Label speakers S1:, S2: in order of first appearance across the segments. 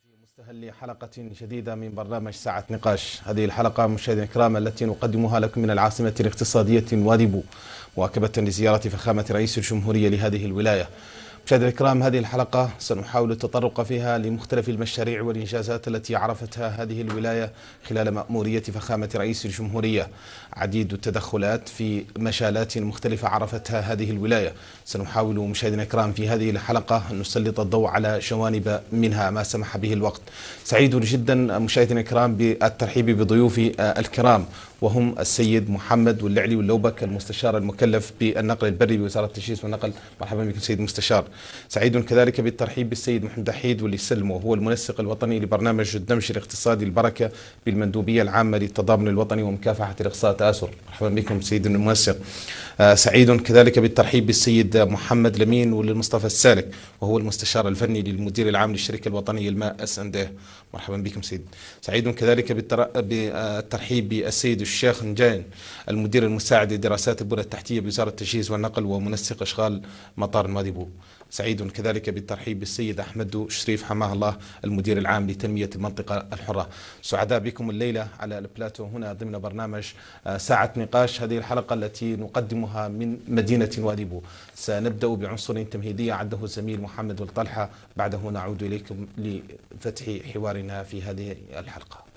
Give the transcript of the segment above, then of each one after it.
S1: مستهل حلقة جديدة من برنامج ساعة نقاش. هذه الحلقة مشاهدينا الكرام التي نقدمها لكم من العاصمة الاقتصادية واديبو، مواكبة لزيارة فخامة رئيس الجمهورية لهذه الولاية. مشاهدينا الكرام، هذه الحلقة سنحاول التطرق فيها لمختلف المشاريع والإنجازات التي عرفتها هذه الولاية خلال مأمورية فخامة رئيس الجمهورية. عديد التدخلات في مجالات مختلفة عرفتها هذه الولاية. سنحاول مشاهدينا الكرام في هذه الحلقة أن نسلط الضوء على جوانب منها ما سمح به الوقت. سعيد جدا مشاهدينا الكرام بالترحيب بضيوفي الكرام، وهم السيد محمد واللعلي واللوبك، المستشار المكلف بالنقل البري بوزارة التجهيز والنقل. مرحبا بكم سيد المستشار. سعيد كذلك بالترحيب بالسيد محمد حيد واللي سلم، وهو المنسق الوطني لبرنامج الدمج الاقتصادي البركة بالمندوبية العامة للتضامن الوطني ومكافحة الإقصاء تآسر. مرحبا بكم سيد المنسق. سعيد كذلك بالترحيب بالسيد محمد لمين والمصطفى السالك، وهو المستشار الفني للمدير العام للشركة الوطنية الماء S&A. مرحبا بكم سيد. سعيد كذلك بالترحيب بالسيد الشيخ نجان، المدير المساعد لدراسات البنى التحتية بوزارة التجهيز والنقل ومنسق أشغال مطار نواديبو. سعيد كذلك بالترحيب بالسيد أحمد شريف حماه الله، المدير العام لتنمية المنطقة الحرة. سعداء بكم الليلة على البلاتو هنا ضمن برنامج ساعة نقاش، هذه الحلقة التي نقدمها من مدينة نواديبو. سنبدأ بعنصر تمهيدي عده الزميل محمد والطلحة، بعده نعود إليكم لفتح حوارنا في هذه الحلقة.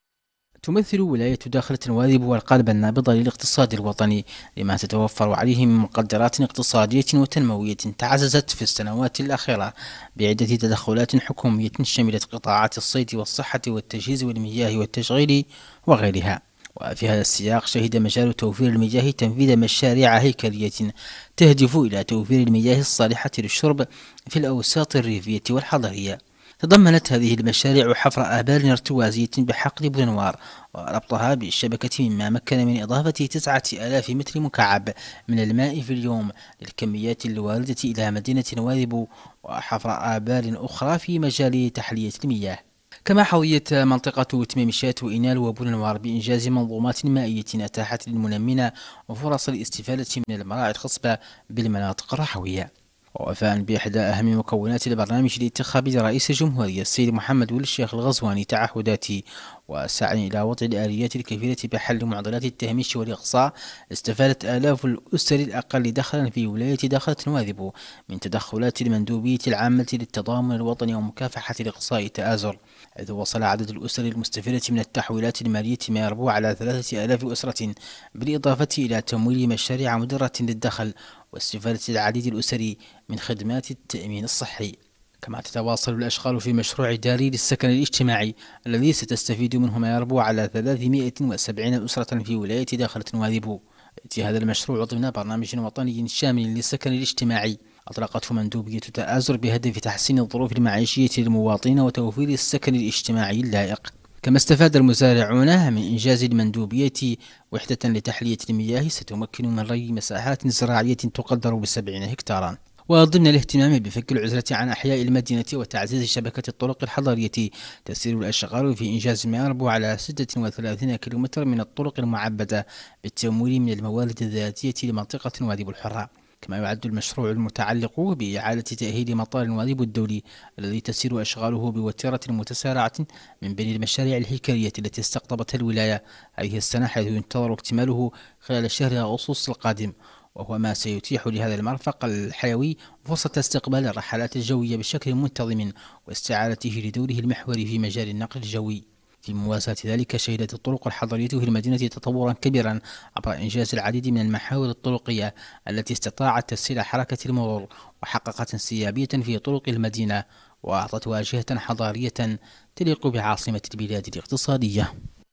S2: تمثل ولاية داخلة نواديبو القلب النابض للاقتصاد الوطني، لما تتوفر عليه من مقدرات اقتصادية وتنموية تعززت في السنوات الأخيرة بعدة تدخلات حكومية شملت قطاعات الصيد والصحة والتجهيز والمياه والتشغيل وغيرها. وفي هذا السياق شهد مجال توفير المياه تنفيذ مشاريع هيكلية تهدف إلى توفير المياه الصالحة للشرب في الأوساط الريفية والحضرية. تضمنت هذه المشاريع حفر آبار ارتوازية بحقل بونوار وربطها بالشبكة، مما مكن من إضافة 9000 متر مكعب من الماء في اليوم للكميات الواردة إلى مدينة نواديبو، وحفر آبار أخرى في مجال تحلية المياه. كما حظيت منطقة تميمشات وإنال وبونوار بإنجاز منظومات مائية أتاحت للمنمين وفرص الاستفادة من المراعي الخصبة بالمناطق الرحوية. ووفاء بإحدى أهم مكونات البرنامج الانتخابي لرئيس الجمهورية السيد محمد ولي الشيخ الغزواني تعهدات وسعي إلى وضع الآليات الكفيلة بحل معضلات التهميش والإقصاء، استفادت آلاف الأسر الأقل دخلا في ولاية داخلة نواديبو من تدخلات المندوبية العامة للتضامن الوطني ومكافحة الإقصاء تآزر، حيث وصل عدد الأسر المستفيدة من التحويلات المالية ما يربو على 3000 أسرة، بالإضافة إلى تمويل مشاريع مدرة للدخل واستفادة العديد الأسري من خدمات التأمين الصحي. كما تتواصل الأشغال في مشروع داري للسكن الاجتماعي الذي ستستفيد منه ما يربو على 370 أسرة في ولاية داخلة نواديبو. يأتي هذا المشروع ضمن برنامج وطني شامل للسكن الاجتماعي أطلقته مندوبية تآزر بهدف تحسين الظروف المعيشية للمواطنين وتوفير السكن الاجتماعي اللائق. كما استفاد المزارعون من إنجاز المندوبية وحدة لتحلية المياه ستمكن من ري مساحات زراعية تقدر ب70 هكتارا. وضمن الاهتمام بفك العزلة عن أحياء المدينة وتعزيز شبكة الطرق الحضرية، تسير الأشغال في إنجاز ما يربو على 36 كيلومتر من الطرق المعبدة بالتمويل من الموارد الذاتية لمنطقة نواديبو الحرة. كما يعد المشروع المتعلق بإعادة تأهيل مطار نواديبو الدولي الذي تسير أشغاله بوتيرة متسارعة من بين المشاريع الهيكلية التي استقطبتها الولاية هذه السنة، حيث ينتظر اكتماله خلال شهر أغسطس القادم، وهو ما سيتيح لهذا المرفق الحيوي فرصة استقبال الرحلات الجوية بشكل منتظم واستعادته لدوره المحوري في مجال النقل الجوي. في موازاة ذلك شهدت الطرق الحضرية في المدينة تطورا كبيرا عبر إنجاز العديد من المحاور الطرقية التي استطاعت تسهيل حركة المرور وحققت انسيابية في طرق المدينة وأعطت واجهة حضارية تليق بعاصمة البلاد الاقتصادية.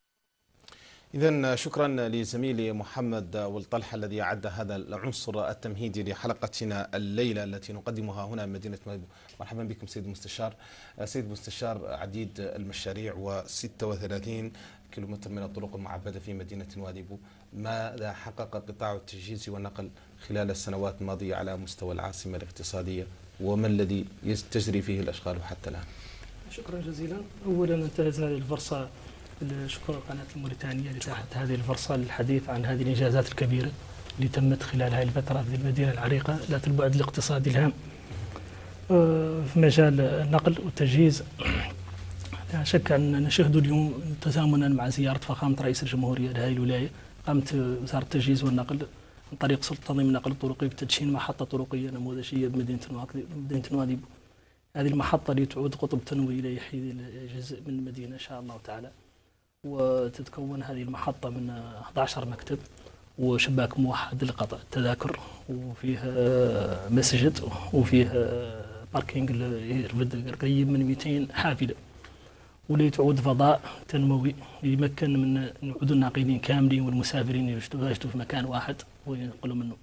S1: إذن شكرا لزميلي محمد والطلحة الذي أعد هذا العنصر التمهيدي لحلقتنا الليلة التي نقدمها هنا مدينة نواديبو. مرحبا بكم سيد المستشار. سيد المستشار، عديد المشاريع و36 كيلومتر من الطرق المعبدة في مدينة نواديبو، ماذا حقق قطاع التجهيز والنقل خلال السنوات الماضية على مستوى العاصمة الاقتصادية، وما الذي تجري فيه الأشغال حتى الآن؟
S3: شكرا جزيلا. أولا انتهز هذه الفرصة شكر قناة الموريتانية لتاحت هذه الفرصة للحديث عن هذه الإنجازات الكبيرة اللي تمت خلال هذه الفترة في المدينة العريقة ذات البعد الاقتصادي الهام في مجال النقل والتجهيز. لا شك أن نشهد اليوم تزامنا مع زيارة فخامة رئيس الجمهورية لهذه الولاية. قامت وزارة التجهيز والنقل من طريق سلطة تنظيم النقل الطرقي بتدشين محطة طرقية نموذجية بمدينة نواديبو. هذه المحطة اللي تعود قطب تنوي ليحيي جزء من المدينة إن شاء الله تعالى. وتتكون هذه المحطة من 11 مكتب وشباك موحد لقطع التذاكر، وفيها مسجد، وفيها باركينج قريب من 200 حافلة، واللي تعود فضاء تنموي يمكن من نعود الناقلين كاملين والمسافرين يجدوا في مكان واحد وينقلوا منه.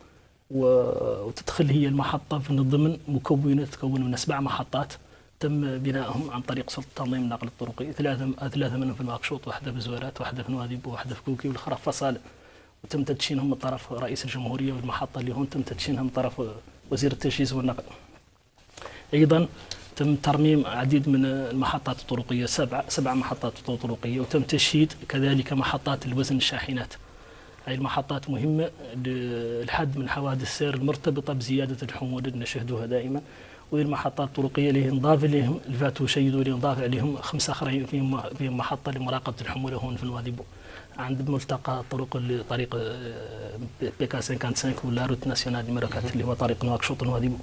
S3: وتدخل هي المحطة من ضمن مكونة تتكون من 7 محطات تم بنائهم عن طريق سلطة تنظيم النقل الطرقي، ثلاثة منهم في نواكشوط، واحدة في زويرات، واحدة في نواديبو، واحدة في كوكي، والأخرى في فصالة. وتم تدشينهم من طرف رئيس الجمهورية، والمحطة اللي هون تم تدشينها من طرف وزير التجهيز والنقل. أيضا تم ترميم عديد من المحطات الطرقية، 7 محطات طرقية، وتم تشييد كذلك محطات الوزن الشاحنات. هذه المحطات مهمة للحد من حوادث السير المرتبطة بزيادة الحمولة اللي نشهدوها دائما. وهي المحطات الطرقية اللي نضاف لهم الفاتو شيدوا اللي نضاف عليهم 5 آخرين فيهم محطة لمراقبة الحمولة هون في نواديبو عند ملتقى طريق بيكا 55 ولا روت ناسيونال نيميرو 4 اللي هو طريق نواكشوط نواديبو.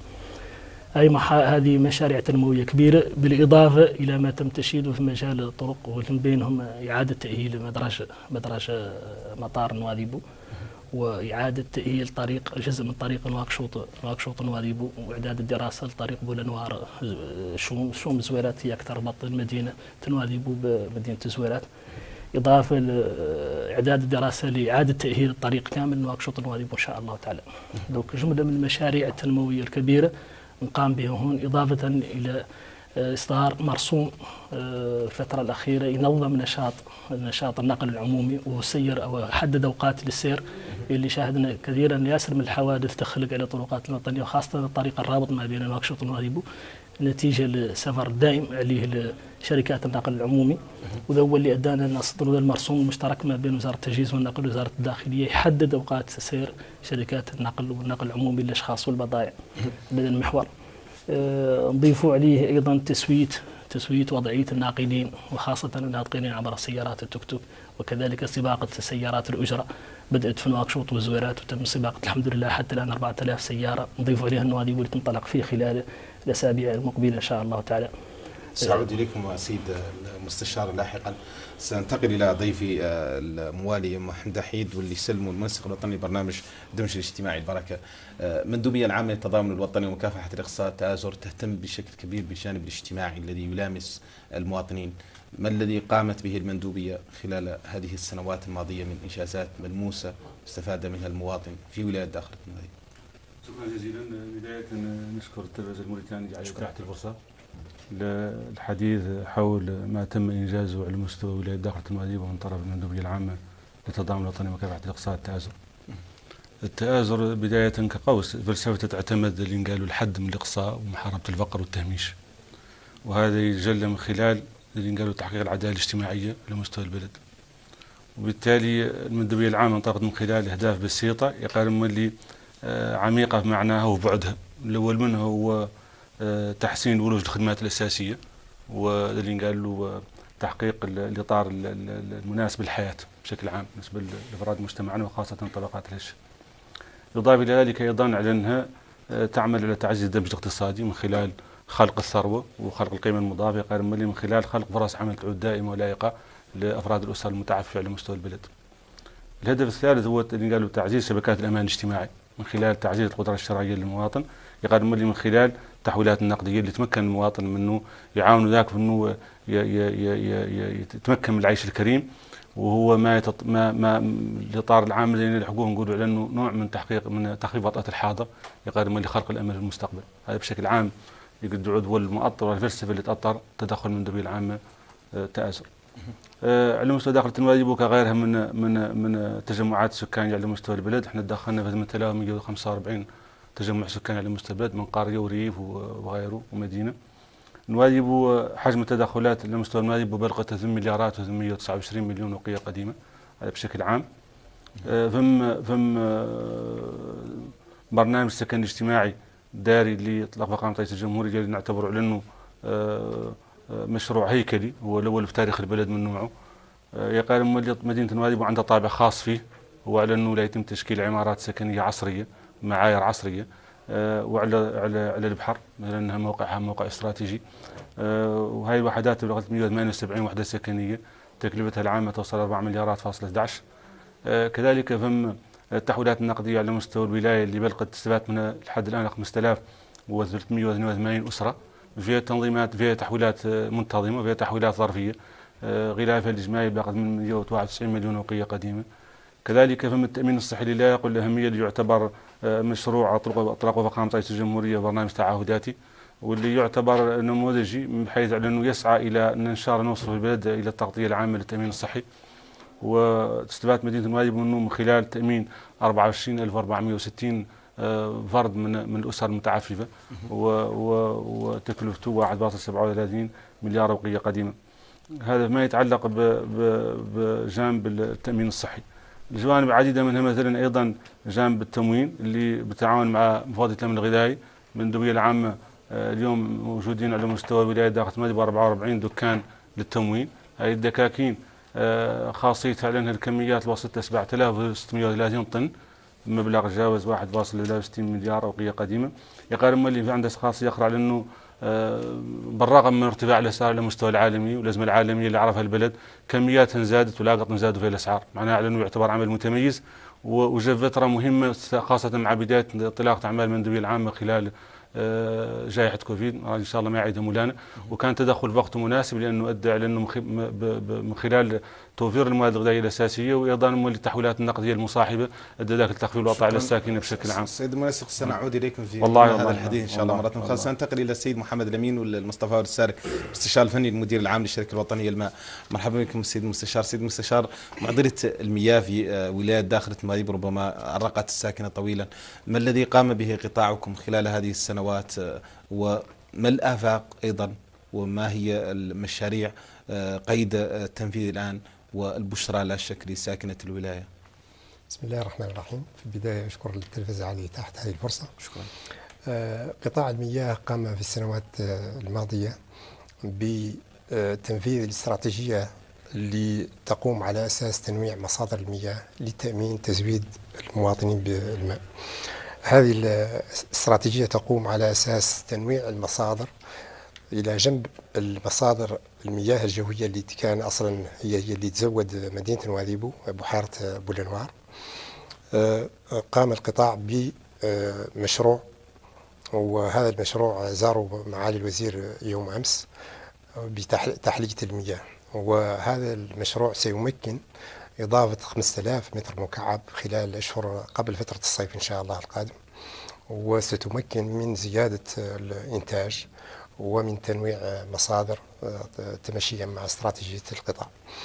S3: هذه مشاريع تنموية كبيرة، بالإضافة إلى ما تم تشييده في مجال الطرق، ومن بينهم إعادة تأهيل مدرج مطار نواديبو، وإعادة تأهيل جزء من طريق نواكشوط نواديبو، وإعداد الدراسة لطريق بولنوار شوم زويرات، هي أكثر بطن المدينة نواديبو بمدينة زويرات، إضافة لإعداد الدراسة لإعادة تأهيل الطريق كامل نواكشوط نواديبو إن شاء الله تعالى. دوك جملة من المشاريع التنموية الكبيرة نقام بها هون، إضافة إلى إصدار مرسوم الفترة الأخيرة ينظم نشاط النقل العمومي وسير أو حدد أوقات للسير، اللي شاهدنا كثيرا ياسر من الحوادث تخلق على الطرقات الوطنية، وخاصة الطريق الرابط ما بين نواكشوط ونواديبو نتيجة للسفر الدائم عليه شركات النقل العمومي. وذا هو اللي أدانا نصدر المرسوم المشترك ما بين وزارة التجهيز والنقل ووزارة الداخلية يحدد أوقات سير شركات النقل والنقل العمومي للأشخاص والبضائع بدل المحور. نضيفوا عليه أيضا تسوية وضعية الناقلين، وخاصة الناقلين عبر سيارات التوك توك، وكذلك سباقة سيارات الأجرة بدأت في نواكشوط وزويرات، وتم سباقة الحمد لله حتى الآن 4000 سيارة، نضيف عليها النواديبو اللي تنطلق فيه خلال الأسابيع المقبلة إن شاء الله تعالى.
S1: سأعود إليكم سيد المستشار لاحقا. سننتقل إلى ضيفي الموالي محمد حيد واللي يسلموا المنسق الوطني لبرنامج الدمج الاجتماعي البركة. مندوبية العامة للتضامن الوطني ومكافحة الإقصاء التآزر تهتم بشكل كبير بالجانب الاجتماعي الذي يلامس المواطنين. ما الذي قامت به المندوبية خلال هذه السنوات الماضية من إنجازات ملموسة استفاد منها المواطن في ولاية داخلة النادي؟
S4: شكرا جزيلا. بداية نشكر التلفزيون الموريتاني على إتاحة الفرصة للحديث حول ما تم إنجازه على مستوى ولاية داخلة نواديبو من طرف المندوبية العامة للتضامن الوطني ومكافحة الإقصاء التآزر. التآزر بداية كقوس فلسفة تعتمد اللي قالوا الحد من الإقصاء ومحاربة الفقر والتهميش، وهذا يتجلى من خلال اللي قالوا تحقيق العدالة الاجتماعية على مستوى البلد. وبالتالي المندوبية العامة انطلقت من خلال أهداف بسيطة يقارن اللي عميقة بمعناها وبعدها. الأول منها هو تحسين ولوج الخدمات الأساسية، واللي قال له تحقيق الإطار المناسب للحياة بشكل عام بالنسبة لأفراد مجتمعنا وخاصة طبقات الهش. إضافة إلى ذلك أيضا على أنها تعمل على تعزيز الدمج الاقتصادي من خلال خلق الثروة وخلق القيمة المضافة قارن من خلال خلق فرص عمل تعود دائمة ولائقة لأفراد الأسر المتعففة على مستوى البلد. الهدف الثالث هو اللي قالوا تعزيز شبكات الأمان الاجتماعي من خلال تعزيز القدرة الشرائية للمواطن يقارن من خلال التحويلات النقدية اللي تمكن المواطن منه يعاون ذاك انه يتمكن من العيش الكريم، وهو ما الاطار العام اللي نلحقوه نقولوا على انه نوع من تخفيف وطأة الحاضر يقارن من خلق الامل في المستقبل. هذا بشكل عام يقد عود هو المؤطر والفلسفه اللي تأطر تدخل من المندوبية العامة تآزر. على مستوى داخل نواديبو كغيرها من تجمعات سكانية على مستوى البلد، احنا دخلنا في 8145 تجمع سكاني على مستوى البلد من قرية وريف وغيره ومدينة. نواديبو حجم التدخلات على مستوى نواديبو بلغت 8 مليارات و829 مليون وقية قديمة. هذا بشكل عام. ثم برنامج السكن الاجتماعي الداري اللي اطلق فخامة رئيس الجمهورية اللي نعتبر على انه مشروع هيكلي هو الأول في تاريخ البلد من نوعه. يقال مدينة نواديبو عندها طابع خاص فيه، وعلى أنه لا يتم تشكيل عمارات سكنية عصرية معايير عصرية، وعلى على البحر لأنها موقعها موقع استراتيجي. وهي الوحدات بلغة 178 وحدة سكنية تكلفتها العامة توصل 4 مليارات فاصلة 11. كذلك فم التحويلات النقدية على مستوى الولاية اللي بلغت تستفاد منها لحد الآن 5382 أسرة، فيها تنظيمات، فيها تحويلات منتظمة، فيها تحويلات ظرفية. غلافها الإجمالي بلغت من 191 مليون أوقية قديمة. كذلك فم التأمين الصحي اللي لا يقل الأهمية، اللي يعتبر مشروع أطلق وفقام رئيس الجمهورية برنامج تعهداتي، واللي يعتبر نموذجي بحيث على أنه يسعى إلى أن إن شاء الله نوصل البلد إلى التغطية العامة للتأمين الصحي. واستفادت مدينة نواديبو منه من خلال تأمين 24460 فرد من الأسر المتعففة، وتكلفته 1.37 مليار أوقية قديمة. هذا ما يتعلق بجانب التأمين الصحي. الجوانب عديدة منها مثلا أيضا جانب التموين اللي بالتعاون مع مفوضية الأمن الغذائي من الدوية العامة. اليوم موجودين على مستوى ولاية داخل نواديبو 44 دكان للتموين. هذه الدكاكين خاصيتها لأنها الكميات وصلت 7630 طن بمبلغ جاوز 1.63 مليار أوقية قديمة. يقارن اللي عنده خاصية أخرى على أنه بالرغم من ارتفاع الأسعار على المستوى العالمي والأزمة العالمية اللي عرفها البلد، كمياتها زادت ولا قط زادوا في الأسعار، معناها على أنه يعتبر عمل متميز. وجاء فترة مهمة خاصة مع بداية انطلاقة أعمال المندوبية العامة خلال جائحة كوفيد، إن شاء الله ما يعيدها مولانا، وكان تدخل بوقت مناسب لأنه أدى على أنه من خلال توفير المواد الغذائية الأساسية وأيضا التحويلات النقدية المصاحبة أدى ذاك التخفيف الوضع على الساكنة بشكل عام.
S1: السيد المنسق سنعود إليكم في
S4: والله
S1: هذا الحديث إن شاء الله مرة أخرى. سننتقل إلى السيد محمد الأمين والمصطفى السارك، المستشار الفني المدير العام للشركة الوطنية للماء. مرحبا بكم السيد المستشار. سيد المستشار، معضلة المياه في ولاية داخلة نواديبو ربما أرقت الساكنة طويلا، ما الذي قام به قطاعكم خلال هذه السنوات، وما الآفاق أيضا، وما هي المشاريع قيد التنفيذ الآن والبشرى لا شك لساكنة الولاية؟
S5: بسم الله الرحمن الرحيم. في البداية أشكر التلفزة على إتاحة هذه الفرصة.
S1: شكرا.
S5: قطاع المياه قام في السنوات الماضية بتنفيذ الاستراتيجية اللي تقوم على أساس تنويع مصادر المياه لتأمين تزويد المواطنين بالماء. هذه الاستراتيجية تقوم على أساس تنويع المصادر إلى جنب المصادر المياه الجوية اللي كان أصلا هي اللي تزود مدينة نواديبو بحيرة بولنوار. قام القطاع بمشروع، وهذا المشروع زاره معالي الوزير يوم أمس بتحلية المياه، وهذا المشروع سيمكن إضافة 5000 متر مكعب خلال أشهر قبل فترة الصيف إن شاء الله القادم، وستمكن من زيادة الإنتاج ومن تنويع مصادر تمشيا مع استراتيجية القطاع.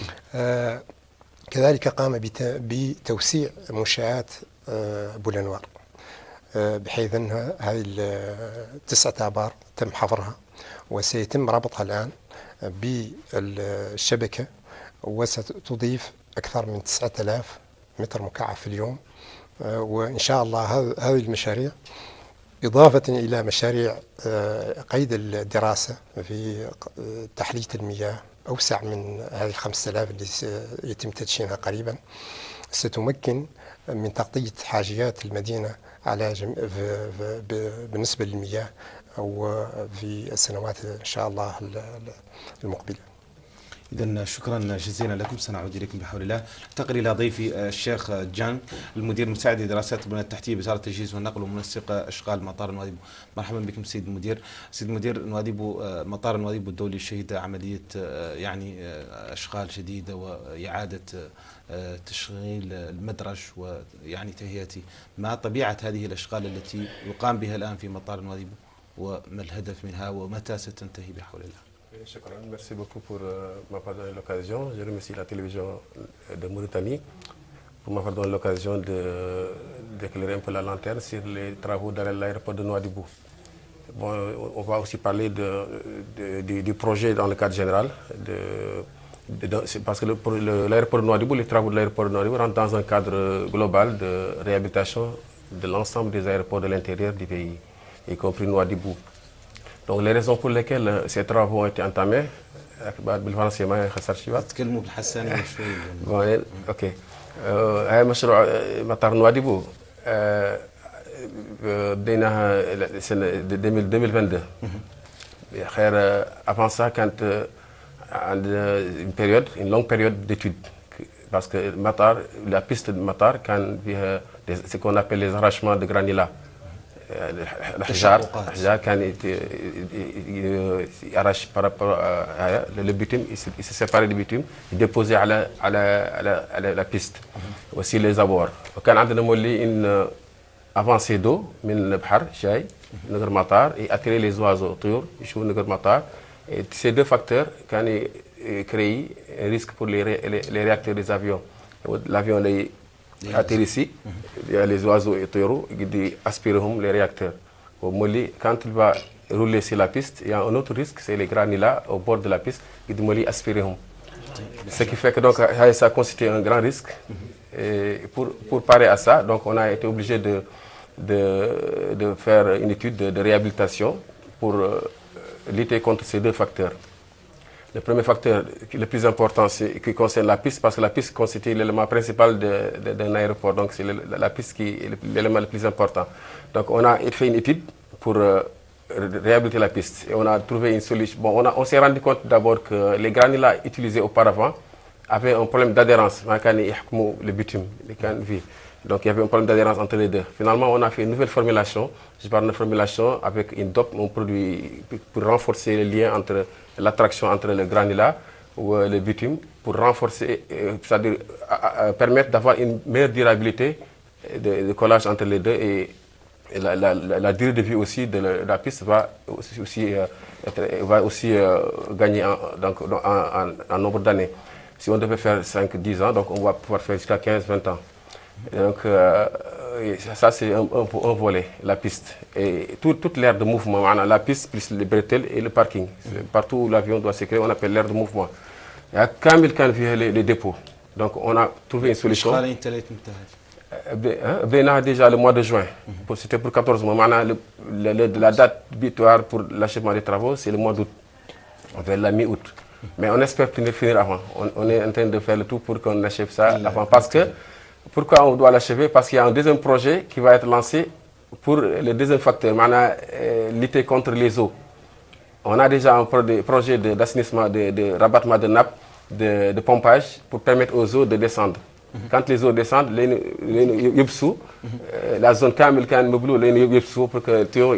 S5: كذلك قام بتوسيع منشآت بولنوار، بحيث أن هذه 9 آبار تم حفرها وسيتم ربطها الآن بالشبكة، وستضيف أكثر من 9000 متر مكعب في اليوم. وإن شاء الله هذه المشاريع إضافة إلى مشاريع قيد الدراسة في تحلية المياه أوسع من هذه 5000 اللي يتم تدشينها قريبا، ستمكن من تغطية حاجيات المدينة على بالنسبة للمياه أو في السنوات إن شاء الله المقبلة.
S1: إذا شكرا جزيلا لكم، سنعود إليكم بحول الله. انتقل إلى ضيفي الشيخ جان، المدير المساعد لدراسات البنى التحتية بوزارة التجهيز والنقل ومنسق أشغال مطار نواديبو. مرحبا بكم سيد المدير. سيد المدير، نواديبو مطار نواديبو الدولي شهد عملية يعني أشغال جديدة وإعادة تشغيل المدرج ويعني تهيئته. ما طبيعة هذه الأشغال التي يقام بها الآن في مطار نواديبو، وما الهدف منها ومتى ستنتهي بحول الله؟
S6: Shukran. Merci beaucoup pour m'avoir donné l'occasion. Je remercie la télévision de Mauritanie pour m'avoir donné l'occasion d'éclairer un peu la lanterne sur les travaux dans l'aéroport de Nouadhibou. Bon, on va aussi parler du projet dans le cadre général. Parce que l'aéroport de Nouadhibou, les travaux de l'aéroport de Nouadhibou rentrent dans un cadre global de réhabilitation de l'ensemble des aéroports de l'intérieur du pays, y compris Nouadhibou. Donc les raisons pour lesquelles ces travaux ont été entamés,
S1: تكلموا بالحسانية
S6: شوي. اوكي. هاي مشروع مطار نواديبو بديناها سنة 2022. خير avant ça كانت عندنا une longue période d'études parce que Matar, la piste de Matar كان فيها ce qu'on appelle les arrachements de granulats. الأحجار كان يارش par rapport à le bitume, il se séparait du bitume, il déposait على la piste. Aussi les abords. وكان عندنا مولي une avancée d'eau من البحر جاي نهر مطار et attirer les oiseaux طيور يشوفوا نهر مطار. Et ces deux facteurs كانوا créent un risque pour les réacteurs des avions. L'avion atterrit ici, il y a les oiseaux et taureaux qui aspirent les réacteurs. Quand il va rouler sur la piste, il y a un autre risque, c'est les granulats au bord de la piste qui aspirent. Ce qui fait que donc, ça constitue un grand risque. Et pour parer à ça, donc, on a été obligé de faire une étude de réhabilitation pour lutter contre ces deux facteurs. Le premier facteur, le plus important, c'est qui concerne la piste, parce que la piste constitue l'élément principal d'un aéroport. Donc c'est la piste qui est l'élément le plus important. Donc on a fait une étude pour réhabiliter la piste et on a trouvé une solution. Bon, on s'est rendu compte d'abord que les granulats utilisés auparavant avaient un problème d'adhérence. Le bitume, donc il y avait un problème d'adhérence entre les deux. Finalement, on a fait une nouvelle formulation. Je parle de formulation avec une dope, un produit pour renforcer le lien entre l'attraction entre le granulat ou le bitume, pour renforcer, c'est-à-dire permettre d'avoir une meilleure durabilité de collage entre les deux, et la durée de vie aussi de la piste va aussi gagner en nombre d'années. Si on devait faire 5-10 ans, donc on va pouvoir faire jusqu'à 15-20 ans. Donc ça c'est un volet, la piste. Et toute l'aire de mouvement, la piste plus les bretelles et le parking. Partout où l'avion doit se créer, on appelle l'aire de mouvement. Il y a quand même les dépôts. Donc on a trouvé une solution. Déjà le mois de juin, c'était pour 14 mois. La date butoir pour l'achèvement des travaux, c'est le mois d'août, vers la mi-août. Mais on espère finir avant. On est en train de faire le tout pour qu'on achève ça avant. Parce que, pourquoi on doit l'achever? Parce qu'il y a un deuxième projet qui va être lancé pour le deuxième facteur, lutter contre les eaux. On a déjà un projet d'assainissement, de rabattement de nappes, de pompage pour permettre aux eaux de descendre. Quand les eaux descendent, la zone Kamil Kan Mouglou, pour que Théo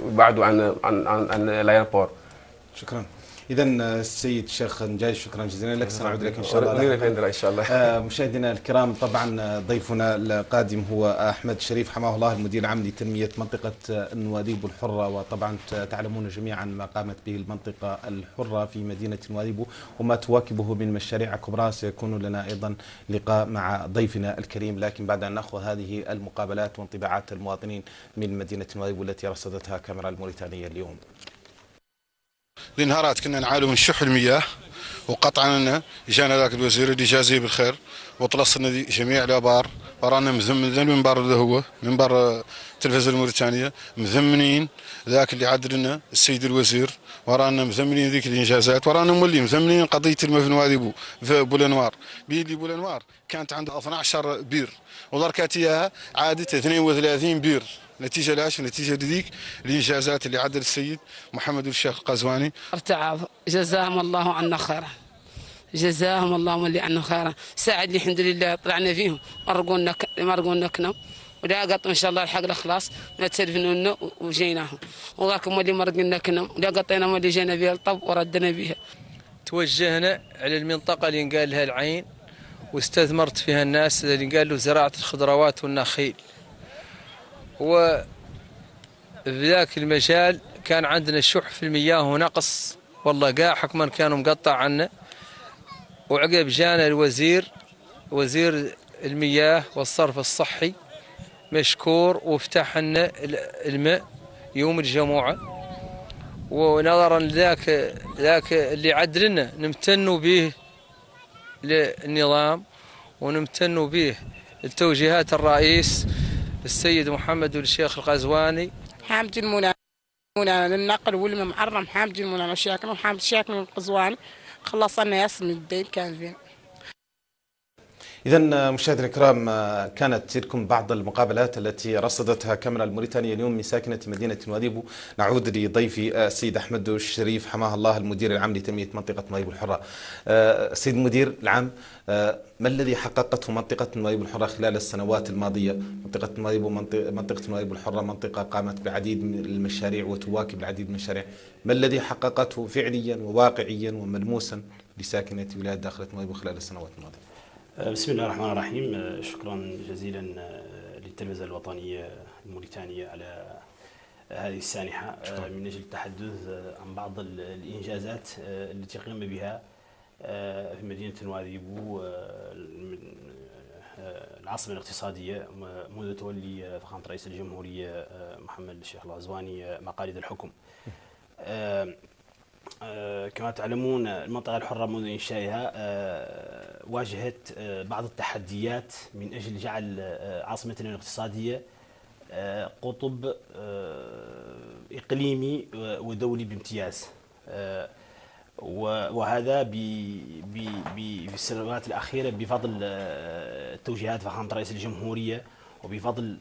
S6: عن l'aéroport.
S1: شكرا. إذا السيد الشيخ نجاي شكرا جزيلا لك، سنعود لك إن شاء الله.
S6: إن شاء الله.
S1: مشاهدينا الكرام، طبعا ضيفنا القادم هو أحمد شريف حماه الله، المدير العام لتنمية منطقة نواديبو الحرة. وطبعا تعلمون جميعا ما قامت به المنطقة الحرة في مدينة نواديبو وما تواكبه من مشاريع كبرى. سيكون لنا أيضا لقاء مع ضيفنا الكريم، لكن بعد أن نأخذ هذه المقابلات وانطباعات المواطنين من مدينة نواديبو التي رصدتها كاميرا الموريتانية اليوم.
S7: لنهارات كنا نعانوا من شح المياه، وقطعا جانا ذاك الوزير اللي جازيه بالخير وطلصنا جميع الابار، ورانا مذمن منبر هو منبر التلفزيون الموريتانيه مذمنين ذاك اللي عاد لنا السيد الوزير، ورانا مذمنين ذيك الانجازات، ورانا مولي مذمنين قضيه الماء في نواديبو في بولانوار. بيدي بولانوار كانت عندها 12 بير ودركاتيها عادت 32 بير. نتيجة لاش؟ نتيجة لذيك الإنجازات اللي عدل السيد محمد الشيخ القزواني.
S8: ارتعب، جزاهم الله عنا خيرا، جزاهم الله اللي عنا خيرا. ساعدني الحمد لله، طلعنا فيهم مرقونا كنا ولا قط ان شاء الله الحق الاخلاص ما تسلفنا وجيناهم، وذاكم اللي مرقنا كنا ولا قطينا اللي جينا بها الطب وردنا بها.
S9: توجهنا على المنطقة اللي قال لها العين، واستثمرت فيها الناس اللي قالوا زراعة الخضروات والنخيل. وفي ذاك المجال كان عندنا شح في المياه ونقص، والله قاع حكما كانوا مقطع عنا. وعقب جانا الوزير، وزير المياه والصرف الصحي مشكور، وفتح لنا الماء يوم الجمعة. ونظرا لذاك اللي عدلنا نمتنوا به للنظام ونمتنوا به التوجيهات الرئيس السيد محمد الشيخ القزواني.
S8: حامد المنى
S10: مولانا للنقل والماء محرم حامد مولانا شاكن وحامد شاكن والقزواني خلصنا ياس من الدين كان فين.
S1: إذا مشاهدينا الكرام، كانت تلكم بعض المقابلات التي رصدتها كاميرا الموريتانية اليوم من ساكنة مدينة نواديبو. نعود لضيفي السيد أحمد الشريف حماه الله، المدير العام لتنمية منطقة نواديبو الحرة. سيد المدير العام، ما الذي حققته منطقة نواديبو الحرة خلال السنوات الماضية؟ منطقة نواديبو الحرة منطقة قامت بعديد من المشاريع وتواكب العديد من المشاريع، ما الذي حققته فعليا وواقعيا وملموسا لساكنة ولاية داخلة نواديبو خلال السنوات الماضية؟
S11: بسم الله الرحمن الرحيم. شكرا جزيلا للتلفزة الوطنية الموريتانية على هذه السانحة من أجل التحدث عن بعض الإنجازات التي قام بها في مدينة نواديبو العاصمة الاقتصادية منذ تولي فخامة رئيس الجمهورية محمد الشيخ الغزواني مقاليد الحكم. كما تعلمون المنطقة الحرة منذ إنشائها واجهت بعض التحديات من أجل جعل عاصمتنا الاقتصادية قطب إقليمي ودولي بامتياز، وهذا في السنوات الأخيرة بفضل توجيهات فخامة رئيس الجمهورية وبفضل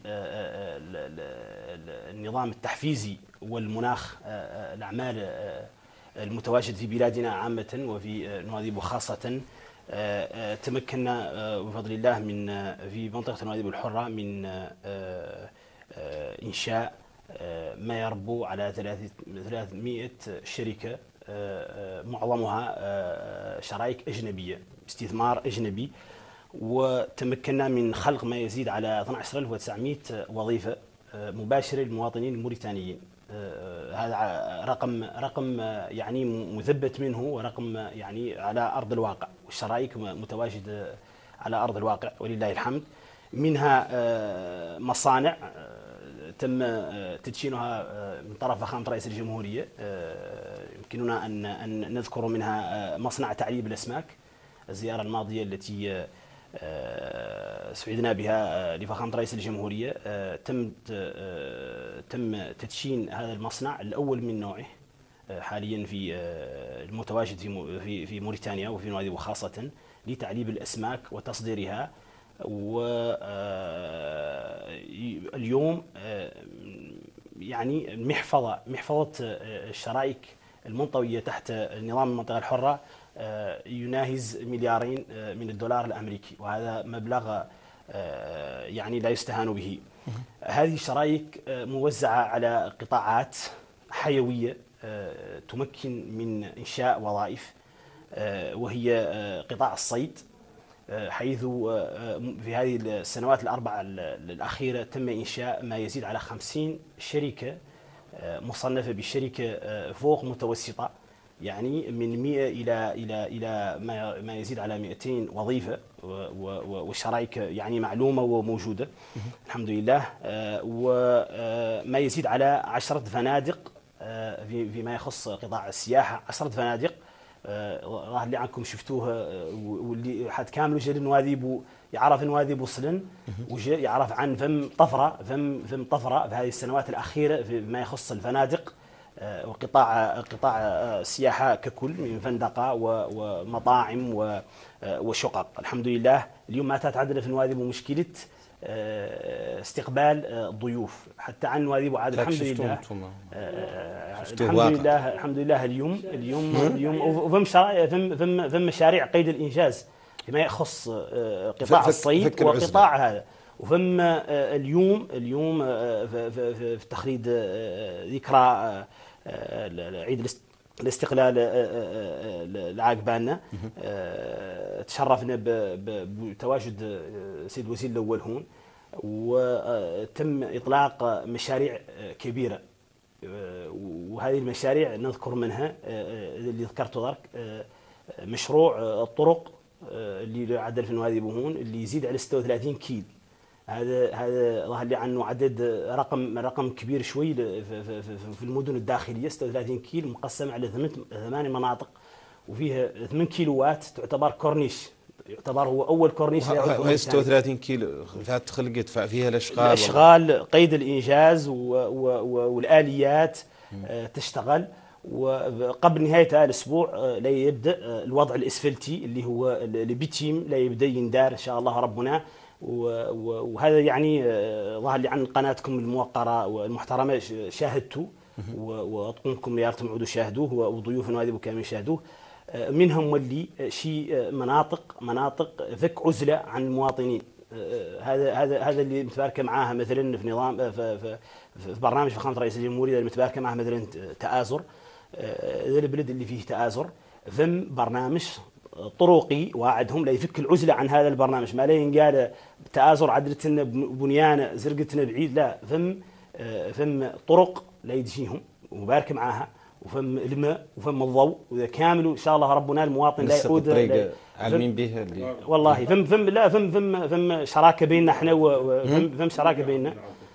S11: النظام التحفيزي والمناخ الأعمال المتواجد في بلادنا عامة وفي نواديبو خاصة. تمكنا بفضل الله في منطقة نواديبو الحرة من إنشاء ما يربو على 300 شركة، معظمها شرائك أجنبية، استثمار أجنبي، وتمكنا من خلق ما يزيد على 12900 وظيفة مباشرة للمواطنين الموريتانيين. هذا رقم يعني مثبت منه، ورقم يعني على أرض الواقع، والشرائك متواجدة على أرض الواقع ولله الحمد. منها مصانع تم تدشينها من طرف فخامة رئيس الجمهورية، يمكننا أن نذكر منها مصنع تعليب الأسماك. الزيارة الماضية التي سعدنا بها لفخامة رئيس الجمهورية تم تدشين هذا المصنع الأول من نوعه حاليا في المتواجد في موريتانيا وفي نواديبو خاصة لتعليب الأسماك وتصديرها. واليوم يعني محفظة الشرائك المنطوية تحت نظام المنطقة الحرة يناهز $2 من الدولار الأمريكي، وهذا مبلغ يعني لا يستهان به. هذه الشرائك موزعة على قطاعات حيوية تمكن من إنشاء وظائف، وهي قطاع الصيد، حيث في هذه السنوات الأربعة الأخيرة تم إنشاء ما يزيد على 50 شركة مصنفة بالشركة فوق متوسطة، يعني من 100 إلى ما يزيد على 200 وظيفة، والشرائك يعني معلومة وموجودة الحمد لله. وما يزيد على 10 فنادق فيما يخص قطاع السياحة، 10 فنادق ظاهر اللي عنكم شفتوها، واللي حد كامل وجه نواديبو يعرف نواديبو صلن، وجه يعرف عن فم طفرة في هذه السنوات الأخيرة فيما يخص الفنادق وقطاع السياحة ككل، من فندقة ومطاعم وشقق. الحمد لله اليوم ما عندنا في نواديبو مشكلة استقبال الضيوف حتى عن نواديبو عاد الحمد لله. الحمد لله اليوم فم مشاريع قيد الإنجاز فيما يخص قطاع الصيد وقطاع هذا، وفم اليوم في تخليد ذكرى عيد الاستقلال العاقبانا تشرفنا بتواجد سيد الوزير الأول هون، وتم إطلاق مشاريع كبيرة، وهذه المشاريع نذكر منها اللي ذكرته درك مشروع الطرق اللي يعدل في نواديبو هون اللي يزيد على 36 كيل. هذا ظهر لي عنه عدد رقم كبير شوي في المدن الداخليه. 36 كيلو مقسم على 8 مناطق، وفيها 8 كيلوات تعتبر كورنيش، يعتبر هو اول كورنيش.
S1: 36 كيلو خلقت فيها
S11: الاشغال قيد الانجاز والاليات تشتغل. وقبل نهاية هذا الأسبوع لا يبدأ الوضع الإسفلتي اللي هو البيتيم لا يبدأ يندار إن شاء الله ربنا. وهذا يعني ظهر لي عن قناتكم الموقرة والمحترمة شاهدتوا، وأطلبكم ليارتم عودوا شاهدوه وضيوف نوادي كامل شاهدوه. منهم واللي شيء مناطق فك عزلة عن المواطنين. هذا اللي متباركة معاها مثلا في نظام في برنامج فخامة رئيس الجمهورية اللي متباركة معها مثلا تآزر. ذا البلد اللي فيه تآزر ثم برنامج طرقي واعدهم لا يفك العزلة عن هذا البرنامج. ما لا ينقال تآزر عدلتنا بنيانة زرقتنا بعيد، لا ثم طرق لا يدشيهم ومبارك معاها، وفم الماء وفم الضوء، واذا كاملوا ان شاء الله ربنا المواطن لا يعود
S1: عالمين به اللي
S11: والله فم شراكه بيننا احنا فم شراكه بيننا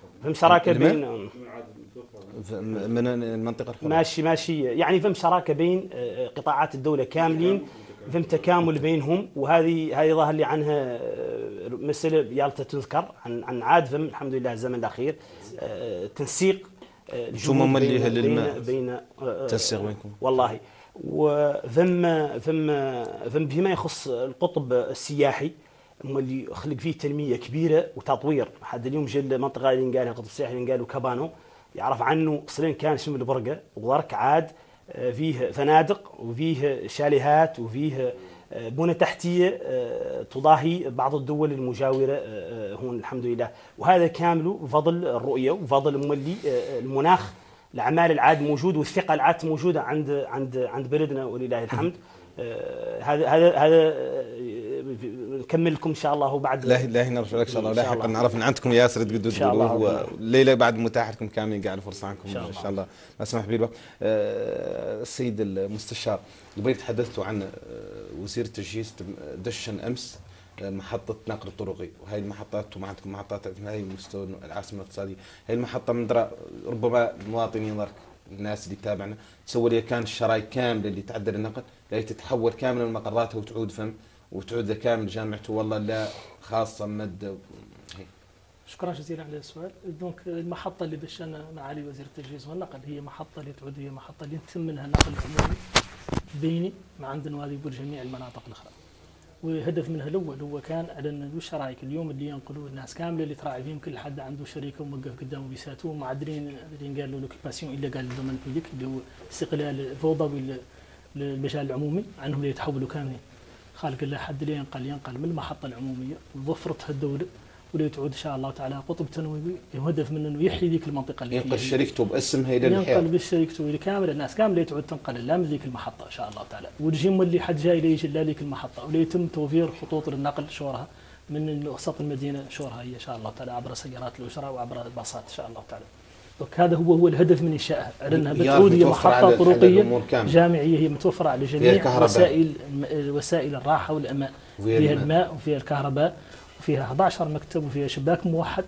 S1: من المنطقه الحرة.
S11: ماشي يعني فم شراكه بين قطاعات الدوله كاملين، فم تكامل بينهم. وهذه ظاهر لي عنها مساله يالته تذكر عن عاد فم الحمد لله الزمن الاخير تنسيق
S1: ثم بين تنسيق بينكم
S11: والله. وثم فيما يخص القطب السياحي اللي خلق فيه تنميه كبيره وتطوير. حد اليوم جا المنطقه اللي قالها القطب السياحي اللي قالوا كابانو يعرف عنه اصلا كان شمل برقه وضرك عاد فيه فنادق وفيه شاليهات وفيه بنى تحتيه تضاهي بعض الدول المجاوره هون الحمد لله. وهذا كامله بفضل الرؤيه وبفضل مولي المناخ الاعمال العاد موجود والثقه العاد موجوده عند بلدنا ولله الحمد. هذا نكمل لكم ان شاء الله بعد.
S1: لا نرجع لك ان شاء الله لاحقا نعرف ان عندكم ياسر تقولوا الليله بعد متاح لكم كاملين قاعد الفرصه عنكم ان شاء الله ما سمح بي الوقت. السيد المستشار قبل تحدثتوا عن وزير التجهيز دشن امس محطة نقل الطرقي، وهي المحطات وما عندكم محطات في هاي مستوى العاصمة الاقتصادية. هي المحطة من درا ربما المواطنين ذاك الناس اللي تتابعنا تسوي لي كان الشرايط كاملة اللي تعدل النقل لا تتحول كاملا لمقراتها وتعود كامل جامعته والله لا خاصة مد.
S3: شكرا جزيلا على السؤال. دونك المحطة اللي دشنا معالي وزير التجهيز والنقل هي محطة اللي تعود هي محطة اللي يتم منها النقل العمومي بيني مع عند نوادي جميع المناطق الأخرى. والهدف منها الأول هو كان على أن الشرايك اليوم اللي ينقلوا الناس كاملة اللي تراعي فيهم كل حد عنده شركة وموقف قدامه بيساتوه معدلين اللي قالوا لوكيباسيون إلا قال الضمان بيديك اللي هو استقلال فوضوي للمجال العمومي عنهم اللي يتحولوا كاملين. خالق الله حد اللي ينقل من المحطة العمومية وظفرتها الدولة واللي تعود ان شاء الله تعالى قطب تنويبي يهدف من انه يحيي ذيك المنطقه اللي
S1: ينقل شركته باسمها الى الحياه،
S3: ينقل بشركته كامل الناس كامله تعود تنقل لا من ذيك المحطه ان شاء الله تعالى. والجيم اللي حد جاي يجي لا ذيك المحطه ولا يتم توفير خطوط للنقل شورها من وسط المدينه شورها هي ان شاء الله تعالى عبر سيارات الاسره وعبر الباصات ان شاء الله تعالى. هذا هو الهدف من انشائها، انها بتعود هي محطه طرقيه جامعيه هي متوفره على جميع وسائل الراحه والامان، فيها الماء وفيها الكهرباء وفيها 11 مكتب وفيها شباك موحد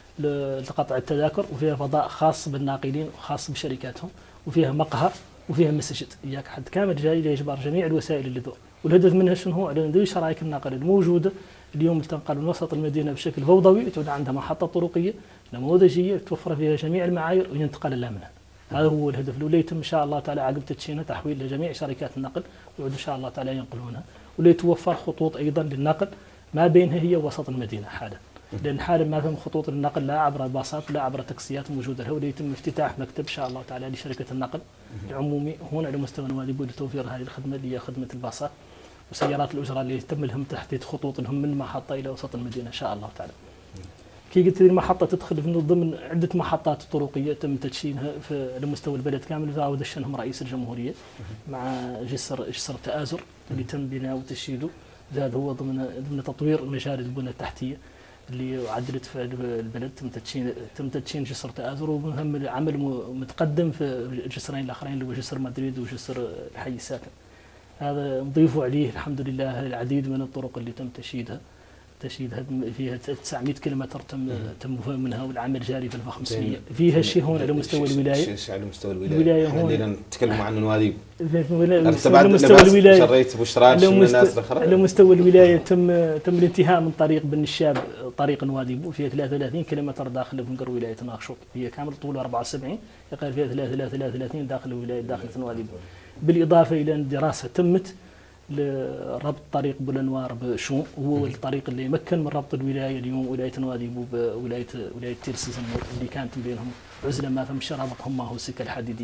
S3: لقطع التذاكر وفيها فضاء خاص بالناقلين وخاص بشركاتهم وفيها مقهى وفيها مسجد. اياك حد كامل جاي ليجبر جميع الوسائل اللي ذو. والهدف منها شنو هو؟ على ذوي شرايك النقل الموجوده اليوم تنقل من وسط المدينه بشكل فوضوي تعود عندها محطه طرقيه نموذجيه توفر فيها جميع المعايير وينتقل لا منها. هذا هو الهدف اللي يتم ان شاء الله تعالى عقب تدشينه تحويل لجميع شركات النقل ويعود ان شاء الله تعالى ينقلونها واللي يتوفر خطوط ايضا للنقل ما بينها هي وسط المدينه حالا. لان حالا ما فهم خطوط النقل لا عبر الباصات ولا عبر تاكسيات موجوده لها، يتم افتتاح مكتب ان شاء الله تعالى لشركه النقل العمومي هنا على مستوى نوادي بو لتوفير هذه الخدمه اللي هي خدمه الباصات وسيارات الاجره اللي يتم لهم تحديد خطوط لهم من المحطه الى وسط المدينه ان شاء الله تعالى. كي قلت لي المحطه تدخل من ضمن عده محطات طرقيه تم تدشينها على مستوى البلد كامل ودشنهم رئيس الجمهوريه مع جسر تآزر اللي تم بناء وتشييده. زاد هو ضمن تطوير مجال البنى التحتيه اللي عدلت في البلد تم تدشين جسر تآزر ومهم العمل متقدم في الجسرين الاخرين اللي هو جسر مدريد وجسر الحي الساكن. هذا نضيفوا عليه الحمد لله العديد من الطرق اللي تم تشييدها تشييد هدم فيها 900 كيلومتر تم منها، والعمل جاري في 500. فيها الشيء هون على مستوى الولايه.
S1: الشيء على مستوى الولايه هون خلينا نتكلم عن نواديب.
S3: على مستوى الولايه
S1: شريت بوشراج الناس الاخرى.
S3: على مستوى الولايه تم الانتهاء من طريق بن الشاب، طريق نواديب، وفيها 33 كيلومتر داخل بنقر ولايه ناقشوط، هي كامل طولها 74 يقال فيها 33 داخل ولايه داخل نواديب. بالاضافه الى ان الدراسه تمت لربط طريق بولنوار بشون، وهو الطريق اللي يمكن من ربط الولايه اليوم ولايه نواديب وولايه تيرسيس اللي كانت بينهم عزله ما فمش رابطهم ما هو السكه الحديديه.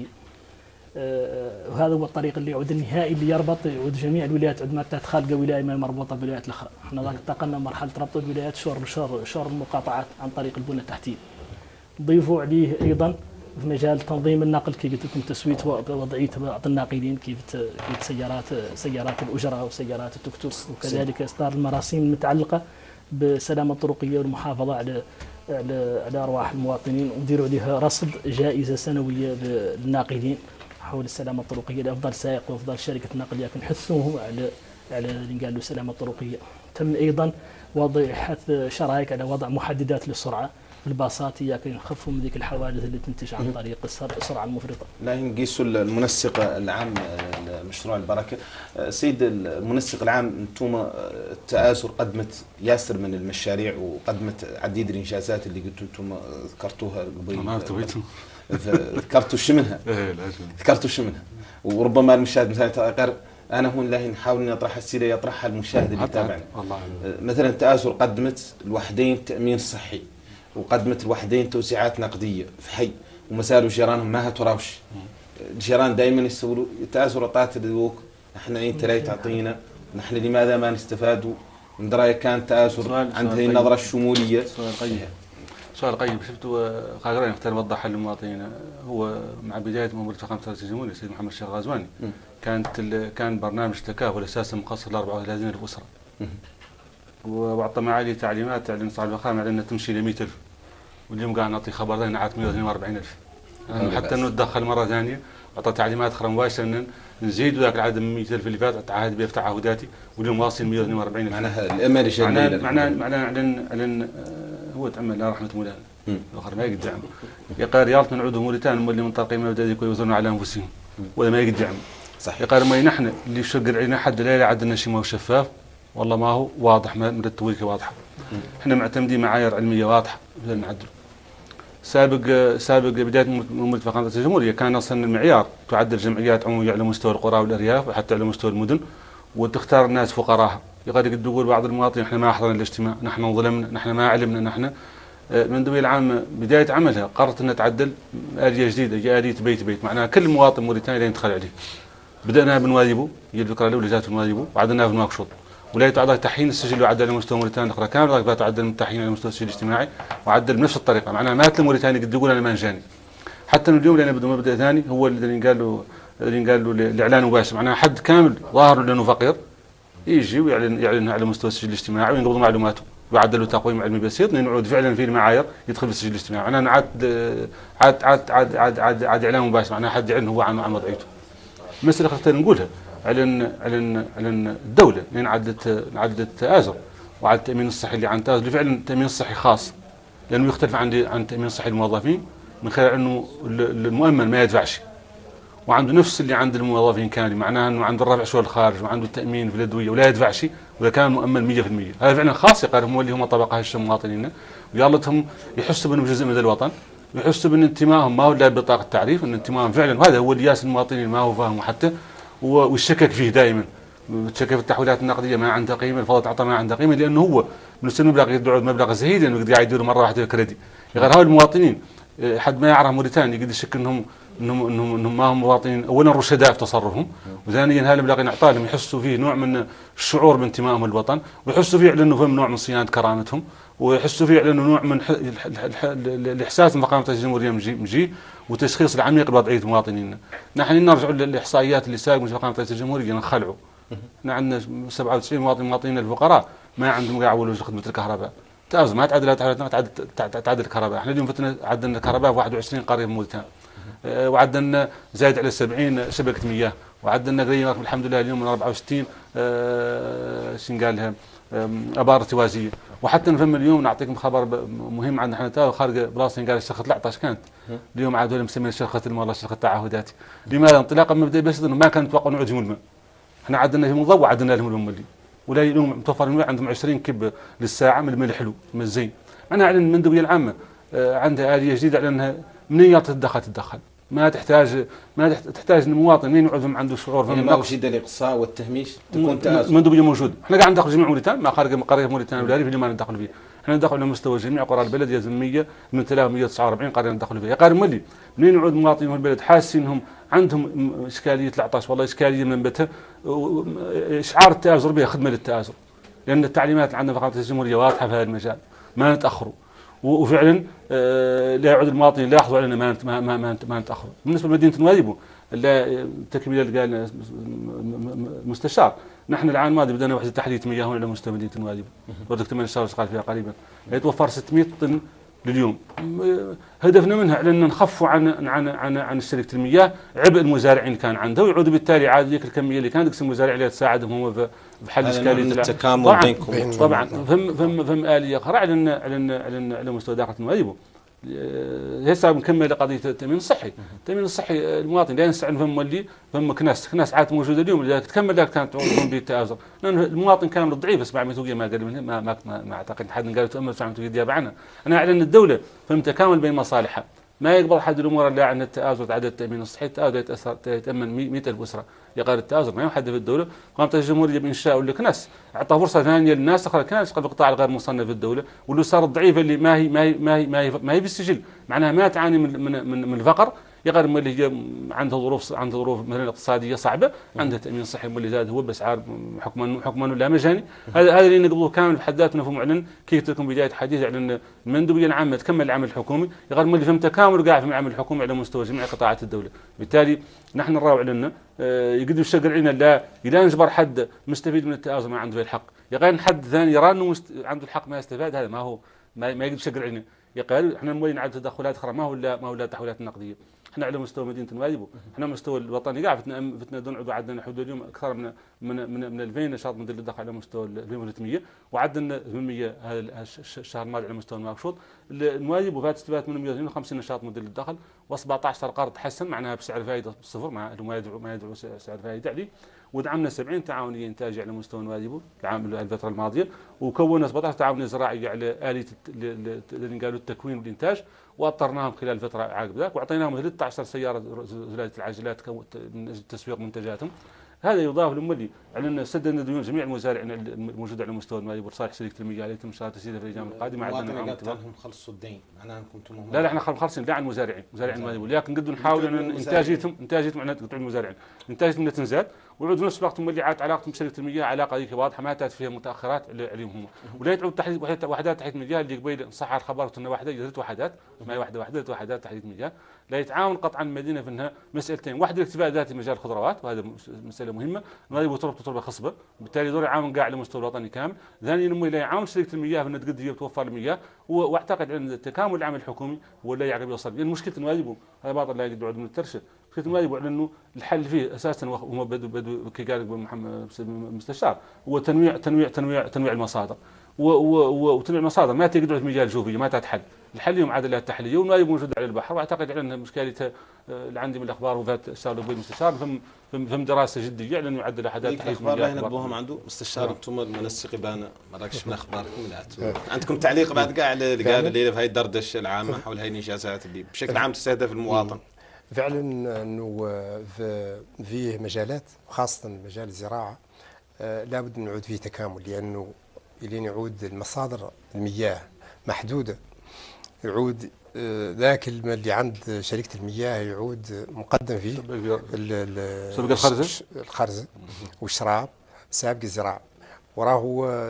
S3: وهذا هو الطريق اللي يعود النهائي اللي يربط يعود جميع الولايات عندما تخلق ولايه ما مربوطه بالولايات الاخرى. احنا انتقلنا مرحله ربط الولايات شور المقاطعات عن طريق البنى التحتيه. ضيفوا عليه ايضا في مجال تنظيم النقل، كيف قلت لكم تسويه وضعيه بعض الناقلين، كيف سيارات الاجره وسيارات التوك توك، وكذلك اصدار المراسيم المتعلقه بالسلامه الطرقيه والمحافظه على ارواح المواطنين، ونديروا عليها رصد جائزه سنويه للناقلين حول السلامه الطرقيه لافضل سائق وافضل شركه نقل، لكن حثوهم على اللي قالوا السلامه الطرقيه. تم ايضا وضع حث شرائك على وضع محددات للسرعه في الباصات، ياك نخفوا من ذيك الحوادث اللي تنتج عن طريق السرعه المفرطه.
S1: لا نقيسوا المنسق العام لمشروع البركه. سيد المنسق العام، انتم التآزر قدمت ياسر من المشاريع وقدمت عديد الانجازات اللي قلتوا انتم ذكرتوها قبل. ذكرتوا شو منها؟ ذكرتوا شو منها؟ وربما المشاهد مثلا انا هون لا نحاول نطرح السيره يطرحها المشاهد اللي يتابعنا. مثلا التآزر قدمت الوحدين تامين صحي، وقدمت الوحدين توزيعات نقديه في حي، ومسار جيرانهم ما تراوش. الجيران دائما يسولوا التآزر عطات الذوق، احنا انت لا تعطينا، نحن لماذا ما نستفادوا من درايه؟ كان تآزر عند هذه النظره الشموليه.
S4: سؤال قيم. شفتوا قادرين نختار نوضح للمواطنين. هو مع بدايه مبادره فخامه رئيس الجمهوريه السيد محمد الشيخ غازواني كان برنامج تكافل اساسا مقصر ل 34,000 اسره، وأعطى معالي تعليمات على صاحب الفخامه على انها تمشي ل 100,000، واليوم قاعد نعطي خبر ذا نعت 142,000 حتى انه تدخل مره ثانيه. اعطى تعليمات اخرى مباشره ان نزيد ذاك العدد من 100,000 اللي فات، تعهد به في تعهداتي، واليوم واصل 142,000.
S1: معناها الامل جميل.
S4: معناها اعلن هو تأمل الله رحمه مولانا الاخر ما يقدر يعمل. يقال رياض من عود موريتان اللي من طريق ما بدأ يوزنوا على انفسهم ولا ما يقدر يعمل. صحيح. يقال ما نحن اللي شق علينا حد لا عندنا شيء ما هو شفاف، والله ما هو واضح، ما مرتب واضحه. احنا معتمدين معايير علميه واضحه بدنا نعدل. سابق بدايه مبادره فخامه رئيس الجمهوريه كان اصلا المعيار تعدل جمعيات عموميه على مستوى القرى والارياف وحتى على مستوى المدن، وتختار الناس فقراها. يقدر يقول بعض المواطنين احنا ما حضرنا الاجتماع، نحن انظلمنا، نحن ما علمنا. نحن من الدوله العامه بدايه عملها قررت انها تعدل اليه جديده، اليه بيت معناها كل مواطن موريتاني يدخل عليه. بدأنا بنواديبو، هي الفكره الاولى جات في نواديبو، وعدلناها في نواكشوط. ولايه تعدل تحيين السجل وعدل على مستوى موريتانيا الاخرى كامل، تعدل من التحيين على مستوى السجل الاجتماعي وعدل بنفس الطريقه. معناها ما كل موريتاني قد يقول انا ما جاني. حتى اليوم لان بده مبدا ثاني هو اللي قال له الاعلان مباشر، معناها حد كامل ظاهر لانه فقير يجي ويعلن على مستوى السجل الاجتماعي وينقبض معلوماته ويعدلوا تقويم علمي بسيط نعود فعلا في المعايير يدخل في السجل الاجتماعي. معناها عاد اعلان مباشر، معناها حد يعلن هو عن وضعيته. المساله اخرى نقولها على الدوله لان عدلت التآزر وعلى التامين الصحي اللي عن تآزر فعلا التامين الصحي خاص، لانه يختلف عن التامين الصحي الموظفين من خلال انه المؤمن ما يدفعش وعنده نفس اللي عند الموظفين كامل، معناها انه عنده الربع شغل الخارج وعنده التامين في الادويه ولا يدفع شيء ولا كان مؤمن 100%. هذا فعلا خاص. يقال هم اللي هم طبقه هشه مواطنينا ويالتهم يحسوا بانهم جزء من الوطن، ويحسوا بان انتمائهم ما هو الا بطاقه تعريف، ان انتمائهم فعلا وهذا هو الياس المواطنين ما هو فاهمه حتى والشكك فيه دائما. الشكك في التحويلات النقديه ما عندها قيمه، الفضل تعطى ما عندها قيمه، لانه هو من المبلغ يدعو مبلغ زهيد لانه قاعد يدير مره واحده الكريدي. يقال هؤلاء المواطنين حد ما يعرف موريتانيا قد يشك انهم ما هم مواطنين اولا رشداء في تصرفهم، وثانيا هذا المبلغ نعطاه لهم يحسوا فيه نوع من الشعور بانتمائهم للوطن، ويحسوا فيه على انه فهم نوع من صيانه كرامتهم، ويحسوا فيه على انه نوع من الاحساس من فخامه رئيس الجمهوريه مجي وتشخيص العميق لوضعيه مواطنينا. نحن نرجع للاحصائيات اللي ساق من فخامه رئيس الجمهوريه نخلعوا. احنا عندنا 97 مواطنين الفقراء ما عندهم قاع ولا خدمه الكهرباء. تأزر ما تعدل الكهرباء. احنا اليوم عدلنا الكهرباء في 21 قريه في موريتانيا. وعدلنا زايد على 70 شبكه مياه، وعدلنا قريبا الحمد لله اليوم من 64 شنو قال لها ابار ارتوازيه. وحتى نفهم اليوم نعطيكم خبر مهم عندنا احنا خارج بلاصه قال شرخه 13 كانت اليوم عاد مسمين شرخه الماء ولا شرخه التعهدات. لماذا؟ انطلاقا من مبدا بس انه ما كان يتوقع نوع الماء. احنا عدنا في مضوع وعدنا لهم الملي ولا يلوم متوفر الماء عندهم 20 كب للساعه من الماء الحلو من الزين. معناها على المندوبيه العامه عندها اليه جديده على انها منين تتدخل ما تحتاج المواطن منين يعود عنده شعور
S1: يعني ما وجد الاقصاء والتهميش تكون تآزر.
S4: المندوبيه موجود. احنا قاعد ندخل جميع موريتانيا ما خارج قريه موريتانيا ولا اللي ما ندخل فيه. احنا ندخل على مستوى جميع قرى البلد يزميه من 349 قريه ندخل فيها. قال ملي منين يعود مواطنين البلد حاسين انهم عندهم اشكاليه العطش والله اشكاليه منبتها اشعار التآزر بها خدمه للتآزر. لان التعليمات اللي عندنا في قناه الجمهوريه واضحه في هذا المجال ما نتاخروا. وفعلا لا يعود المواطنين لا يحظوا علينا ما نتاخروا. بالنسبه لمدينه نوايبو التكمله اللي قال المستشار نحن العام الماضي بدأنا وحده تحليه مياه هنا على مستوى مدينه نوايبو ودك 8 شهور قال فيها قريبا يتوفر 600 طن لليوم. هدفنا منها على ان نخفوا عن شركه المياه عبء المزارعين اللي كان عنده ويعودوا بالتالي عاد ذيك الكميه اللي كانت المزارع اللي تساعدهم هم في حل اشكاليه
S1: التكامل بينكم.
S4: طبعا فهم اليه اخرى على مستوى داخل نوايبو. هسه بنكمل قضيه التامين الصحي. التامين الصحي المواطن لا ينسى عنه فهم اللي فهم كناس عاد موجوده اليوم لذلك تكمل ذلك كانت تعود بالتآزر لان المواطن كامل الضعيف اسمع ميتوقيا ما قال منه ما اعتقد حد قال تامل اسمع ميتوقيا ديابه عنها. انا اعلن الدوله فهم تكامل بين مصالحها ما يقبل حد الامور الا عن التآزر عدد التامين الصحي. التآزر يتامن 100,000 اسره يقال التآزر ما يحدد في الدوله. قامت الجمهوريه بانشاء الكناس اعطى فرصه ثانيه للناس اخرى كانت في القطاع الغير مصنف في الدوله واللي صار الضعيفه اللي ما هي بالسجل معناها ما تعاني من الفقر يقال اللي هي عندها ظروف مثلا اقتصاديه صعبه عندها تامين صحي اللي زاد هو باسعار حكما لا مجاني. هذا اللي نقبضوه كامل بحد ذاته مفهوم اعلن كيف تكون بدايه حديث على المندوبيه العامه تكمل العمل الحكومي يقال اللي فهم تكامل قاعد في العمل الحكومي على مستوى جميع قطاعات الدوله. بالتالي نحن نراوع لنا يقدر يشغل علينا لا نجبر حد مستفيد من التآزر ما عنده الحق يقال حد ثاني يرى انه عنده الحق ما يستفاد هذا ما يقدر يشغل علينا. يقال احنا نولي على تدخلات اخرى ما هو التحويلات النقديه. احنا على مستوى مدينه نوايبو احنا مستوى الوطني قاعد فتنا دون عدو عندنا حدود اليوم اكثر من 2000 نشاط مدير الدخل على مستوى 2300 وعدنا 800 هذا الشهر الماضي على مستوى نواكشوط. نوايبو فات استفادت من 152 نشاط مدير الدخل و17 قرض تحسن معناها بسعر فائده صفر مع ما يدعو سعر فائده عليه. ودعمنا 70 تعاونيه انتاجيه على مستوى نوايبو الفتره الماضيه وكونا 17 تعاونيه زراعيه على اليه اللي قالوا التكوين والانتاج واطرناهم خلال فتره عقب ذاك واعطيناهم 13 سياره زلاله العجلات من اجل تسويق منتجاتهم. هذا يضاف لمولي على ان سددنا ديون جميع المزارعين الموجوده على مستوى نوايبو لصالح شركه المياه اللي يتم شهاده تسديدها في الايام القادمه.
S1: عندنا خلصوا الدين معناها انكم
S4: لا احنا خلصين لا عن المزارعين نوايبو لكن قد نحاول ان انتاجيتهم عن تقطيع المزارعين انتاجيتهم تنزاد ويعود نفس الوقت مولي عاد علاقتهم بشركه المياه علاقه ذيك واضحه ما تاتي فيها متاخرات عليهم هم ولا تعود تحديد وحدات تحديد المياه اللي قبيل صح على الخبر انه واحده ثلاث وحدات ما واحده وحدات تحديد المياه لا يتعاون قطعا المدينه في انها مسالتين واحده الاكتفاء الذاتي مجال الخضروات وهذا مساله مهمه نوايبو تربه خصبه بالتالي دور يعاون قاع على مستوى الوطني كامل. ثانيا انه لا يعاون شركه المياه في انها تقدر هي توفر المياه واعتقد ان التكامل العمل الحكومي ولا يعقب يوصل لان مشكله نوايبو هذا باطل لا يقدر يعود من الترشه. مشكله نوايبو على انه الحل فيه اساسا وهو بدو كي قال محمد المستشار هو تنويع المصادر وتنويع المصادر ما تقدر في مجال جوفيه ما تتحل. الحل اليوم عدلات التحليه ونوايبو موجود على البحر واعتقد على ان مشكلتها اللي عندي من الاخبار وفاه الشغل ابو المستشار فهم دراسه جديه على انه يعدل حدات
S1: الاخبار لا ينبوهم عنده مستشار انتم منسق بان مراكش من اخباركم عندكم تعليق بعد قاع اللي قال الليله في هاي الدردشه العامه حول هاي الانجازات اللي بشكل عام تستهدف المواطن.
S5: فعلا انه فيه مجالات وخاصه مجال الزراعه لابد نعود فيه تكامل لانه الين يعود المصادر المياه محدوده يعود ذاك الماء اللي عند شركه المياه يعود مقدم فيه الخرز والشراب سابق الزراعه. وراه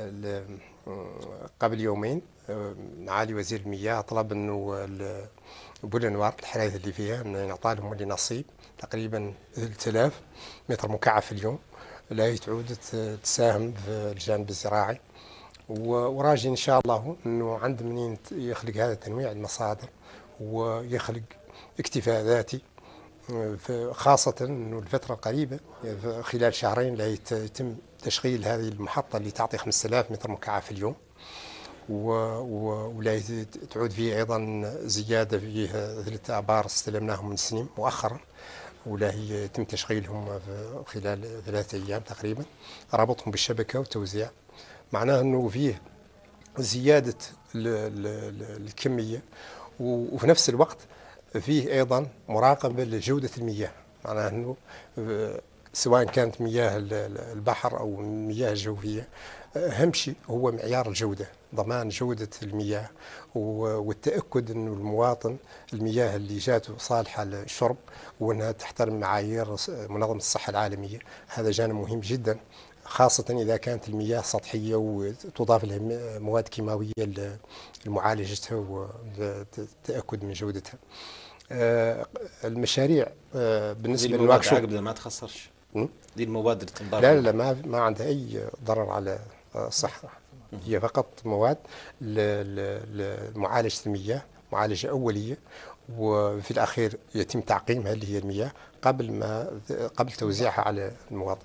S5: قبل يومين معالي وزير المياه طلب انه بولنوار الحرايث اللي فيها انه يعطى لهم اللي نصيب تقريبا 3000 متر مكعب في اليوم لا تعود تساهم في الجانب الزراعي. وراجي ان شاء الله انه عند منين يخلق هذا تنويع المصادر ويخلق اكتفاء ذاتي خاصة أنه الفترة القريبة خلال شهرين لا يتم تشغيل هذه المحطة اللي تعطي 5000 متر مكعب في اليوم، ولا تعود فيه أيضا زيادة فيه 3 آبار استلمناهم من سنين مؤخرا، ولا هي يتم تشغيلهم خلال 3 أيام تقريبا، ربطهم بالشبكة وتوزيع. معناه أنه فيه زيادة الكمية، وفي نفس الوقت فيه أيضا مراقبة لجودة المياه. معناه أنه سواء كانت مياه البحر أو المياه الجوفية، أهم شيء هو معيار الجودة، ضمان جودة المياه والتأكد أنه المواطن المياه اللي جاته صالحة للشرب وأنها تحترم معايير منظمة الصحة العالمية. هذا جانب مهم جدا، خاصة إذا كانت المياه سطحية وتضاف لها مواد كيماوية لمعالجتها والتأكد من جودتها. المشاريع بالنسبة لنواكشوط
S1: ما تخسرش دي المواد اللي تنضاف؟
S5: لا ما عندها أي ضرر على الصحة، هي فقط مواد لمعالجة المياه، معالجة أولية، وفي الأخير يتم تعقيمها اللي هي المياه قبل توزيعها على المواطن.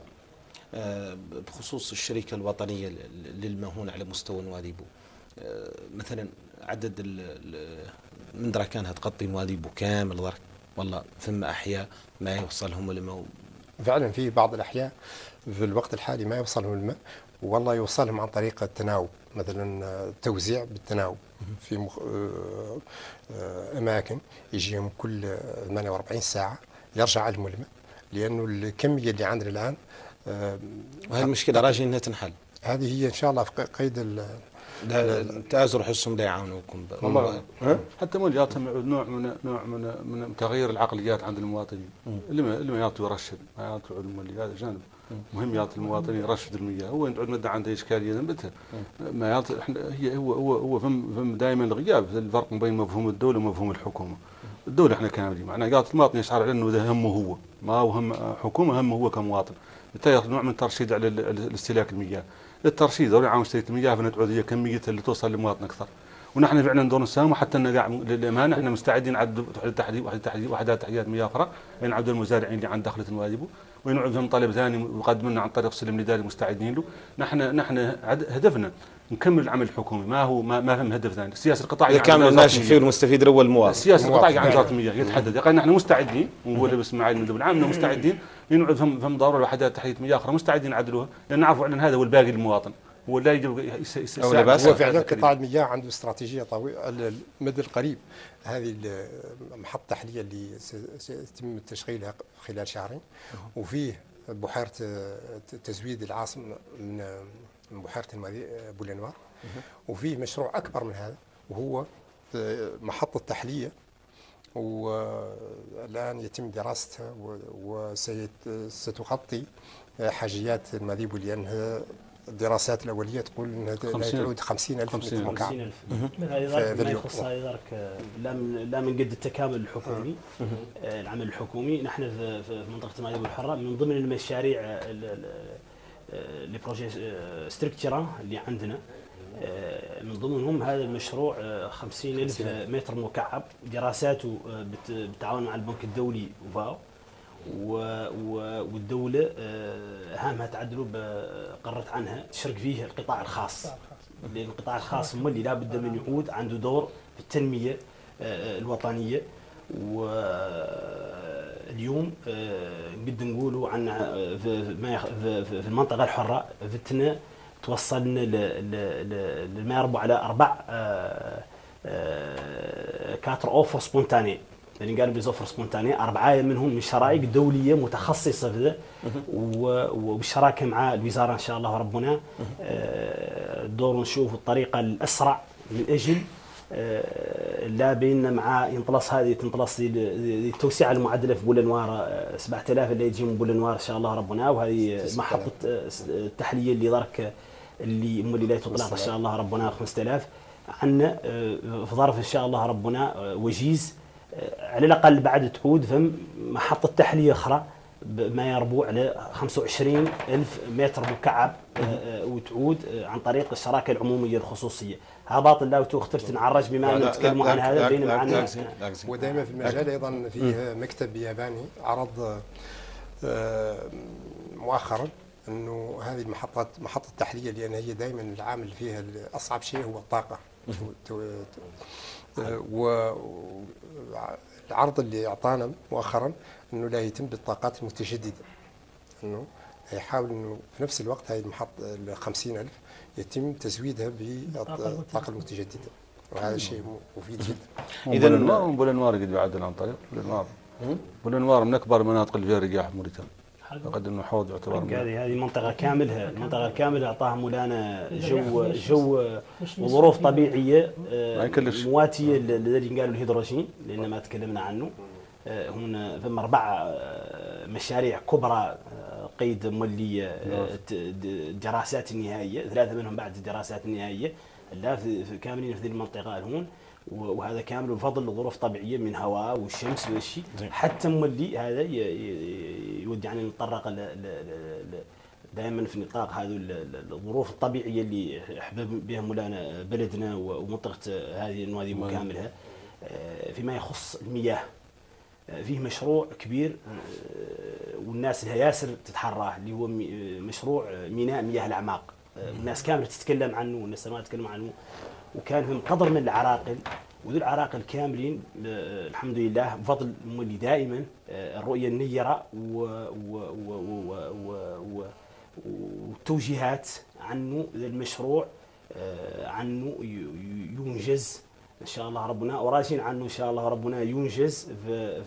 S1: بخصوص الشركة الوطنية للمهون على مستوى نواديبو، مثلا عدد من دركانها تغطي نواديبو كامل درك، والله ثم أحياء ما يوصلهم الماء؟
S5: فعلا في بعض الأحياء في الوقت الحالي ما يوصلهم الماء، والله يوصلهم عن طريق التناوب، مثلا توزيع بالتناوب في أماكن يجيهم كل 48 ساعة يرجع لهم الماء، لأنه الكمية اللي عندنا الآن
S1: وهي المشكلة راجين انها تنحل.
S5: هذه هي ان شاء الله في قيد
S1: التآزر، حسهم لا يعاونوكم
S4: والله. حتى موليات نوع من تغيير العقليات عند المواطنين، اللي ما يعطوا يرشد، ما يعطوا علم، هذا جانب مهم. يعطي المواطنين يرشد المياه، هو يعود مدة عنده اشكاليه ذنبتها ما يعطي. هي هو فهم دائما الغياب الفرق بين مفهوم الدوله ومفهوم الحكومه. الدوله احنا كاملين، معناها يعطي المواطن يشعر على انه ده همه هو، ما هو هم حكومه، همه هو كمواطن. بالتالي نوع من الترشيد على الاستهلاك المياه، الترشيد ضروري عن شركه المياه فنتعود هي كميه اللي توصل للمواطن اكثر، ونحن فعلا دور نساهم، وحتى للامانه احنا مستعدين نعد وحدات تحديات مياه اخرى، نعود المزارعين اللي عند دخله نواديبو، ونعود لهم طلب ثاني وقدم لنا عن طريق سلم الاداري مستعدين له. نحن هدفنا نكمل العمل الحكومي، ما فهم هدف ثاني. السياسه القطاعيه
S1: كامل الناجح فيه والمستفيد الاول المواطن.
S4: السياسه القطاعيه عن وزاره المياه يتحدد، يعني نحن مستعدين، ونقول باسم معالي المندوب العام مستعدين نعود فهم ضروره لوحدات تحديد مياه اخرى، مستعدين نعدلوها، لان نعرفوا ان هذا هو الباقي للمواطن، هو لا يجب
S5: هو فعلا قطاع المياه عنده استراتيجيه طويله على المدى القريب. هذه المحطه التحليه اللي سيتم تشغيلها خلال شهرين، وفيه بحيره تزويد العاصمه من بحيره بولنوار، وفيه مشروع اكبر من هذا وهو محطه تحليه، والآن يتم دراستها وستغطي حاجيات المذيب، لأنها الدراسات الأولية تقول أنها لا تعود 50,000 متر مكعب.
S11: هذا ما يخص هذا لا من قد التكامل الحكومي، العمل الحكومي. نحن في منطقة المذيب الحرة من ضمن المشاريع لبروجي ستركتشرا اللي عندنا، من ضمنهم هذا المشروع 50,000 متر مكعب، دراساته بالتعاون مع البنك الدولي وفاو، والدولة هامها تعدلوا قررت عنها تشارك فيه القطاع الخاص، لأن القطاع الخاص هو اللي لابد من يعود عنده دور في التنمية الوطنية. واليوم نقدر نقولوا عن في المنطقة الحرة فتنا توصلنا لما يربو على 4 4 اوفر سبونتاني، يعني قالوا بيزوفر سبونتاني 4 منهم من شرائح دوليه متخصصه في ذا، وبالشراكه مع الوزاره ان شاء الله ربنا دور نشوف الطريقه الاسرع من اجل لا بيننا مع تنطلص التوسعه المعدله في بولنوار 7000 اللي يجي من بولنوار ان شاء الله ربنا، وهذه محطه التحليه اللي درك اللي لا تطلق ان شاء الله ربنا 5000 عندنا في ظرف ان شاء الله ربنا وجيز على الاقل بعد تعود فم محطه تحليه اخرى ما يربو على 25,000 متر مكعب وتعود عن طريق الشراكه العموميه الخصوصيه. هذا باطل لا اخترت نعرج بما انه نتكلموا عن هذا بينما عن
S5: ودائما في المجال ايضا فيه مكتب ياباني عرض مؤخرا انه هذه محطه تحليه، لان هي دائما العامل فيها اصعب شيء هو الطاقه. والعرض اللي اعطانا مؤخرا انه لا يتم بالطاقات المتجدده، انه يحاول انه في نفس الوقت هذه المحطه ال 50,000 يتم تزويدها بالطاقه المتجدده، وهذا شيء مفيد جدا.
S4: اذا بولنوار قد يعدل عن طريق بولنوار من اكبر المناطق اللي فيها رياح موريتانيا. اعتقد انه حوض يعتبر
S11: هذه منطقه كاملها، المنطقه الكامله اعطاها مولانا جو وظروف طبيعيه مواتيه للي قالوا الهيدروجين، لان ما تكلمنا عنه. هنا ثم 4 مشاريع كبرى قيد مولي الدراسات النهائيه، 3 منهم بعد الدراسات النهائيه، لا كاملين في ذي المنطقه هون، وهذا كامل بفضل الظروف الطبيعيه من هواء والشمس والشيء. حتى مولي هذا يودي يعني نتطرق دائما في نطاق هذه الظروف الطبيعيه اللي حبب بها مولانا بلدنا ومنطقه هذه النوادي كاملها. فيما يخص المياه فيه مشروع كبير والناس لها ياسر تتحراه، اللي هو مشروع ميناء مياه الاعماق. الناس كامله تتكلم عنه والناس ما تتكلم عنه، وكان فيهم قدر من العراقل، وذو العراقل كاملين الحمد لله بفضل المولي دائما الرؤيه النيره والتوجيهات عنه المشروع، عنه ينجز ان شاء الله ربنا، وراجين عنه ان شاء الله ربنا ينجز في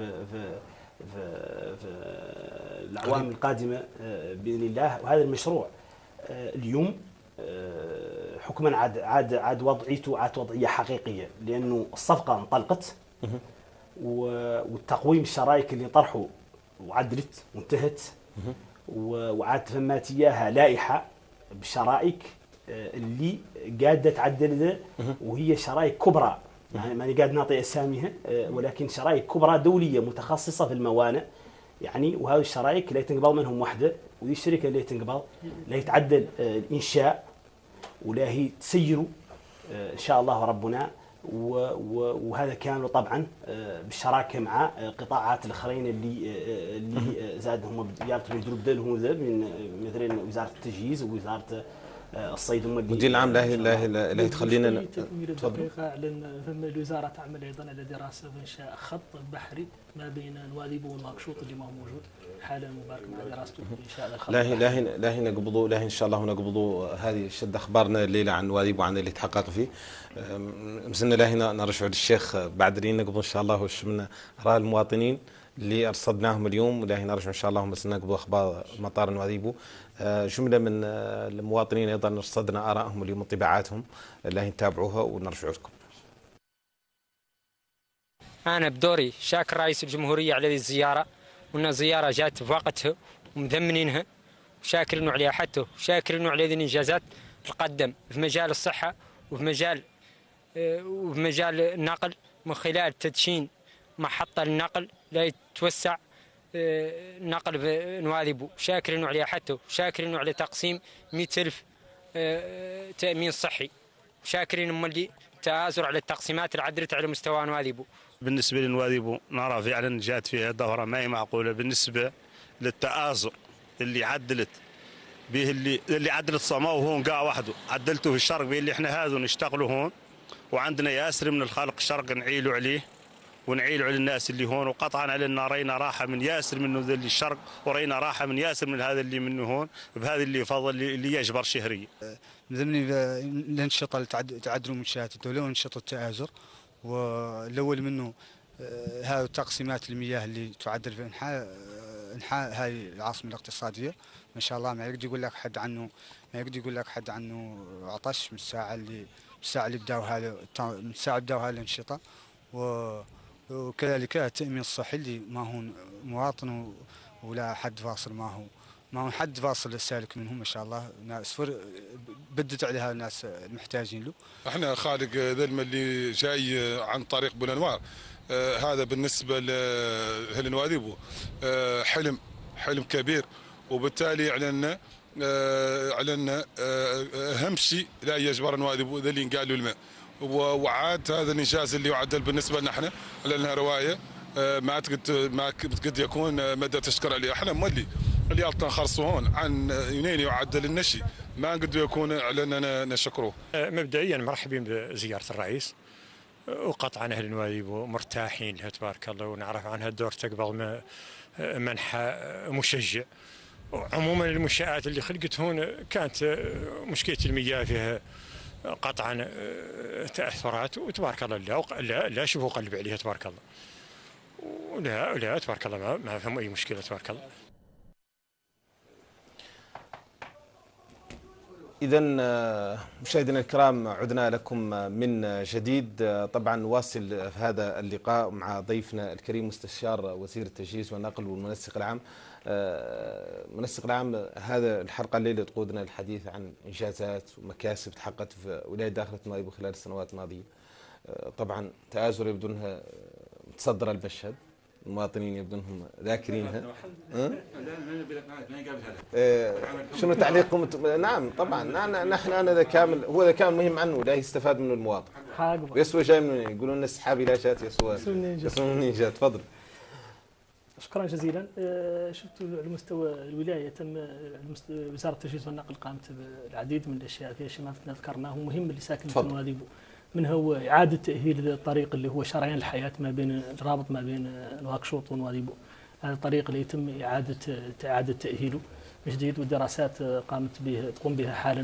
S11: الاعوام القادمه باذن الله. وهذا المشروع اليوم حكما عاد وضعيته عاد وضعيه حقيقيه، لانه الصفقه انطلقت والتقويم الشرايك اللي طرحوا وعدلت وانتهت، وعاد فمات اياها لائحه بالشرائك اللي قاعده تعدل، وهي شرايك كبرى، يعني ماني قاعد نعطي اساميها، ولكن شرايك كبرى دوليه متخصصه في الموانئ يعني. وهذه الشرايك لا تنقبل منهم وحده، وهي الشركه اللي تنقبل لا يتعدل الانشاء ولا هي تسيروا ان شاء الله ربنا، وهذا كامل طبعا بالشراكه مع قطاعات الاخرين اللي زادهم يديروا بدلهم من مثلا وزاره التجهيز ووزاره الصيد
S1: المدير العام لا تخلينا
S3: تفضل. اعلن ثم الوزاره تعمل ايضا على دراسه انشاء خط بحري ما بين نواذيب والناقشوط اللي ما هو موجود حالا، مبارك مع دراسته انشاء الخط.
S1: لا نقبضوا ان شاء الله نقبضوا هذه شد اخبارنا الليله عن نواذيب وعن اللي تحقق فيه. مازلنا لا هنا نرجع للشيخ بعد اللي نقبضوا ان شاء الله وشمنا راي المواطنين اللي ارصدناهم اليوم، ولا نرجع ان شاء الله مازلنا نقبضوا اخبار مطار نواذيب. جمله من المواطنين ايضا رصدنا ارائهم اليوم وانطباعاتهم اللي نتابعوها ونرجع لكم.
S12: انا بدوري شاكر رئيس الجمهوريه على هذه الزياره، وان زياره جات في وقتها ومذمنينها، وشاكرين عليها حتى وشاكرين على هذه الانجازات القدم في مجال الصحه وفي مجال النقل، من خلال تدشين محطه للنقل لا يتوسع نقل في نواذيب. شاكرين عليها حتى وشاكرين على تقسيم 100,000 تأمين صحي، وشاكرين مولي تآزر على التقسيمات اللي عدلت على مستوى نواذيب.
S13: بالنسبة لنواذيب نرى فعلا جات فيها دورة ما هي معقولة بالنسبة للتآزر اللي عدلت به، اللي عدلت صماو هون قاع وحده، عدلته في الشرق به اللي احنا هذا نشتغلوا هون، وعندنا ياسر من الخلق الشرق نعيلوا عليه ونعيلوا على الناس اللي هون، وقطعا علينا رينا راحه من ياسر منه ذا اللي الشرق، ورينا راحه من ياسر من هذا اللي منه هون، بهذا اللي فضل اللي يجبر شهريه.
S14: مذمني الانشطه اللي تعدلوا منشات الدوله وانشطه التآزر، والاول منه هذه تقسيمات المياه اللي تعدل في انحاء هذه العاصمه الاقتصاديه. ما شاء الله ما يقدر يقول لك حد عنه عطش من الساعه اللي بداوا هذا من الساعه بداوا هذه الانشطه. وكذلك التأمين الصحي اللي ما هو مواطن ولا حد فاصل، ما هو حد فاصل السالك منهم. ما شاء الله ناس بدت عليها الناس محتاجين له.
S7: احنا خالق ذلما اللي جاي عن طريق بولنوار هذا بالنسبة لأهل نواديبو حلم كبير، وبالتالي أعلنا أهم شيء لا يجبر نواديبو ذا اللي قالوا الماء، وعاد هذا الإنجاز اللي يعدل بالنسبة لنا احنا على أنها رواية ما قد يكون مدى تشكر عليه. احنا مولي اللي يلطن خرصوهون عن ينين يعدل النشي ما قد يكون على أننا نشكروه.
S15: مبدئيا مرحبين بزيارة الرئيس، وقطعا أهل نواديبو مرتاحين لها تبارك الله، ونعرف عنها الدور تقبل منحى مشجع. عموما المنشآت اللي خلقت هون كانت مشكلة المياه فيها قطعا تأثرات، وتبارك الله لا شوفوا قلب عليها تبارك الله، ولا تبارك الله ما فهم أي مشكلة تبارك الله.
S1: إذا مشاهدينا الكرام عدنا لكم من جديد. طبعا نواصل في هذا اللقاء مع ضيفنا الكريم مستشار وزير التجهيز والنقل والمنسق العام. المنسق العام، هذا الحلقة الليلة تقودنا الحديث عن إنجازات ومكاسب تحققت في ولاية داخلة نواديبو خلال السنوات الماضية. طبعا تآزر يبدو أنها متصدرة المشهد، المواطنين يبدو انهم ذاكرينها. شنو تعليقكم؟ نعم طبعا نحن هذا كامل، هو ذا كامل مهم عنه، لا يستفاد منه المواطن. يسوى جاي من يقولون لنا السحابي لا جات يسوى منين جات. تفضل.
S3: شكرا جزيلا. شفتوا على مستوى الولايه تم وزاره التجهيز والنقل قامت بالعديد من الاشياء، في اشياء ما ذكرناه مهم اللي ساكن في نواديبو، منها هو إعادة تأهيل الطريق اللي هو شريان الحياة ما بين الرابط ما بين نواكشوط ونواديبو. هذا الطريق اللي يتم إعادة تأهيله من جديد، والدراسات تقوم بها حالا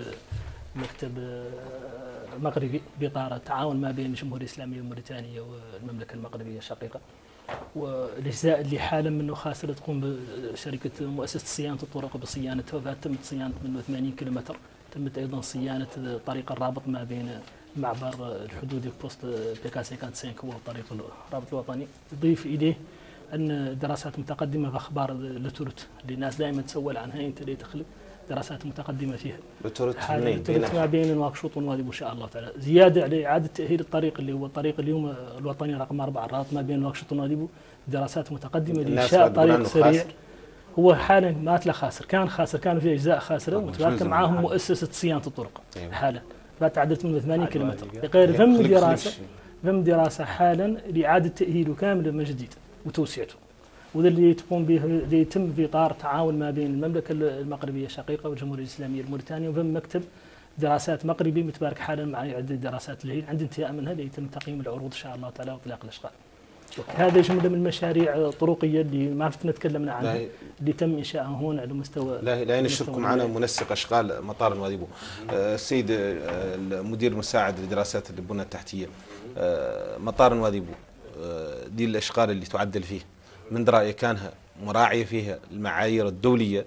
S3: مكتب مغربي بإطار التعاون ما بين الجمهورية الإسلامية الموريتانية والمملكة المغربية الشقيقة. والأجزاء اللي حالا منه خاسرة تقوم بشركة مؤسسة صيانة الطرق بصيانتها، فتمت صيانة منه 80 كيلومتر. تمت أيضا صيانة طريق الرابط ما بين معبر الحدودي بوست بيكا 55 هو طريق الرابط الوطني. يضيف إليه أن دراسات متقدمة في أخبار لتورت اللي الناس دائما تسول عنها، أنت اللي تخلق دراسات متقدمة فيها.
S1: لتورت
S3: ما بين نواكشوط ونواديبو إن شاء الله تعالى، زيادة على إعادة تأهيل الطريق اللي هو الطريق اليوم الوطني رقم 4 الرابط ما بين نواكشوط ونواديبو، دراسات متقدمة لإنشاء طريق سريع. هو حالا ما تلا خاسر، كان في أجزاء خاسرة وتراكم معاهم مؤسسة صيانة الطرق حالا تعدت منه 80 كيلومتر. غير ثم دراسة حالا لإعادة تأهيله كاملا من جديد وتوسعته، وذا اللي تقوم به اللي يتم في إطار تعاون ما بين المملكة المغربية الشقيقة والجمهورية الإسلامية الموريتانية، وفم مكتب دراسات مغربي متبارك حالا مع عدة دراسات اللي عند انتهاء منها يتم تقييم العروض إن شاء الله تعالى وإطلاق الأشغال. هذا جملة من المشاريع الطرقية اللي ما فتنا تكلمنا عنها اللي تم إنشائها هون على مستوى.
S1: لا نشركم معنا منسق أشغال مطار نواديبو السيد المدير المساعد لدراسات البنى التحتية. مطار نواديبو دي الأشغال اللي تعدل فيه، من رأيك كانها مراعية فيها المعايير الدولية؟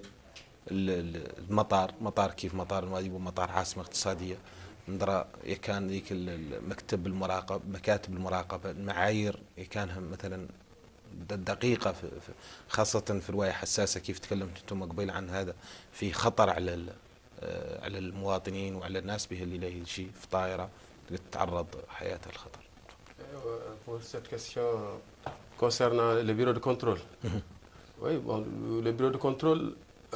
S1: مطار كيف مطار نواديبو مطار عاصمة اقتصادية، ندرى كان ذيك مكاتب المراقبة المعايير كانها مثلا دقيقة خاصة في رواية حساسة كيف تكلمت انتم قبيل عن هذا، في خطر على المواطنين وعلى الناس به اللي له شيء في طائرة تتعرض حياتها للخطر.
S6: Pour cette question concernant le bureau de contrôle. Oui, bon, le bureau de contrôle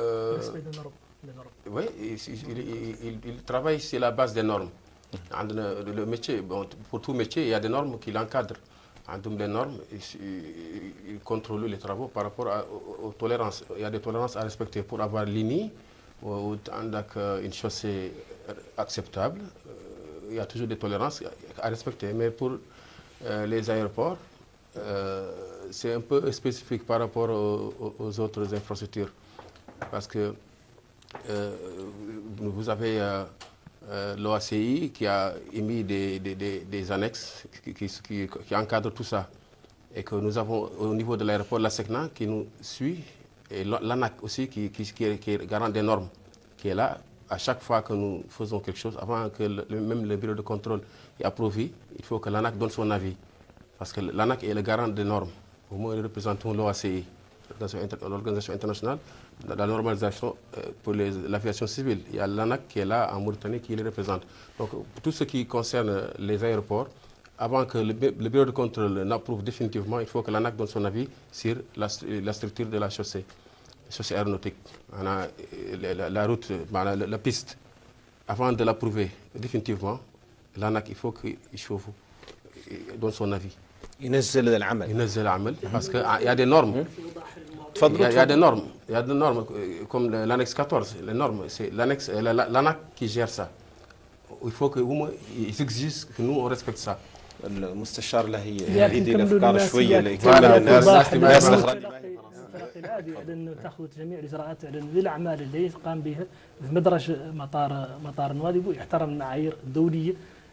S6: oui, il travaille sur la base des normes. Le métier, bon, pour tout métier, il y a des normes qui l'encadrent. Les normes, il contrôle les travaux par rapport aux tolérances. Il y a des tolérances à respecter pour avoir l'INI, une chaussée acceptable. Il y a toujours des tolérances à respecter. Mais pour les aéroports, c'est un peu spécifique par rapport aux autres infrastructures. Parce que vous avez l'OACI qui a émis des annexes qui encadrent tout ça. Et que nous avons au niveau de l'aéroport la SECNA qui nous suit, et l'ANAC aussi qui est garant des normes, qui est là à chaque fois que nous faisons quelque chose, avant que même le bureau de contrôle ait approuvé, il faut que l'ANAC donne son avis. Parce que l'ANAC est le garant des normes. Au moins, nous représentons l'OACI, l'Organisation internationale de la normalisation pour l'aviation civile. Il y a l'ANAC qui est là en Mauritanie qui les représente. Donc, tout ce qui concerne les aéroports, avant que le bureau de contrôle n'approuve définitivement, il faut que l'ANAC donne son avis sur la structure de la chaussée aéronautique. La route, la piste. Avant de l'approuver définitivement, l'ANAC, il faut qu'il donne son avis.
S1: ينزل العمل.
S6: ينزل العمل parce qu'il y a des normes. Il y a des normes comme l'annexe 14. Les normes, c'est l'ANAC qui gère ça. Il faut qu'ils exigent que nous on respecte ça.
S1: المستشار له يدي الافكار شويه
S3: الناس لأن تأخذ جميع الإجراءات على الأعمال اللي قام بها في مدرج مطار نواديبو يحترم المعايير الدولية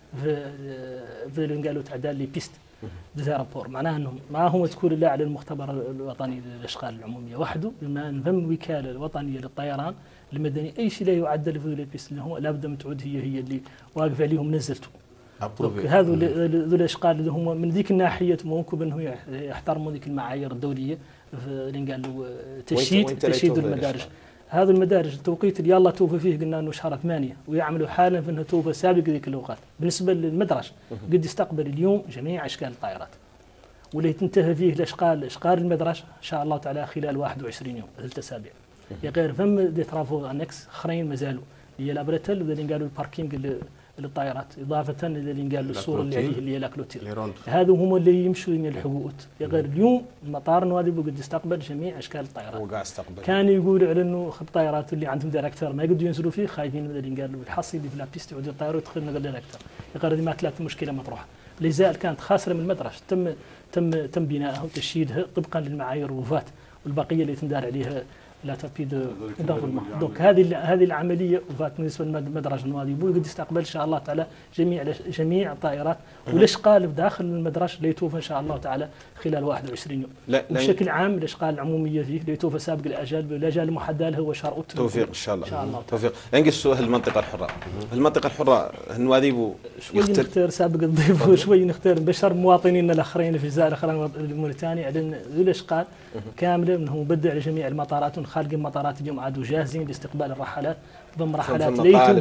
S3: في اللي قالوا تعدال لي بيست ديزيرابور. معناها انه ما هو تكون الا على المختبر الوطني للاشغال العموميه وحده، بما ان ذم الوكاله الوطنيه للطيران المدني اي شيء لا يعدل في لي بيست اللي هو لابد من تعود هي اللي واقف عليهم نزلته. هذو ذو الاشغال اللي هم من ذيك الناحيه ممكن انه يحترموا ذيك المعايير الدوليه اللي قالوا تشييد المدارج. هذا المدارج التوقيت اللي يلا توفى فيه قلنا انه شهر 8 ويعملوا حالا في انه توفى سابق ذيك الاوقات. بالنسبه للمدرج قد يستقبل اليوم جميع اشكال الطائرات واللي تنتهي فيه اشغال المدرج ان شاء الله تعالى خلال 21 يوم 3 اسابيع. غير فم دي ترافو انكس اخرين مازالوا هي لابرتل اللي قالوا الباركينج للطائرات اضافه اللي قالوا الصوره اللي عليه اللي هي لاكلوتيل. هذو هم اللي يمشوا الحقوقات. غير اليوم المطار نواديبو قد يستقبل جميع اشكال الطائرات. كان يقول على انه الطائرات اللي عندهم ديريكتور ما يقدروا ينزلوا فيه خايفين من اللي قالوا الحصي اللي في لابيست يعود الطائره ويدخل من الديريكتور. غير ما كانت مشكله مطروحه. لذلك كانت خاسره من المدرج تم بنائها وتشييدها طبقا للمعايير الوفات والبقيه اللي تندار عليها لا تبيد دونك هذه العمليه وفات بالنسبه للمدرج نواديبو قد يستقبل ان شاء الله تعالى جميع الطائرات والاشغال داخل المدرج اللي يتوفى ان شاء الله تعالى خلال 21 يوم. بشكل عام الاشغال العموميه فيه اللي يتوفى سابق الاجال المحدده له هو شهر اوت.
S1: توفيق ان شاء الله. توفيق. ننقص المنطقه الحره. المنطقه الحره نواديبو
S3: شوي نختار سابق الضيف وشوي نختار بشر مواطنينا الاخرين في الجزائر الاخرين موريتانيا على الاشغال كامله انه مبدع على جميع المطارات خالقين مطارات اليوم عادوا جاهزين لاستقبال الرحلات ضمن رحلات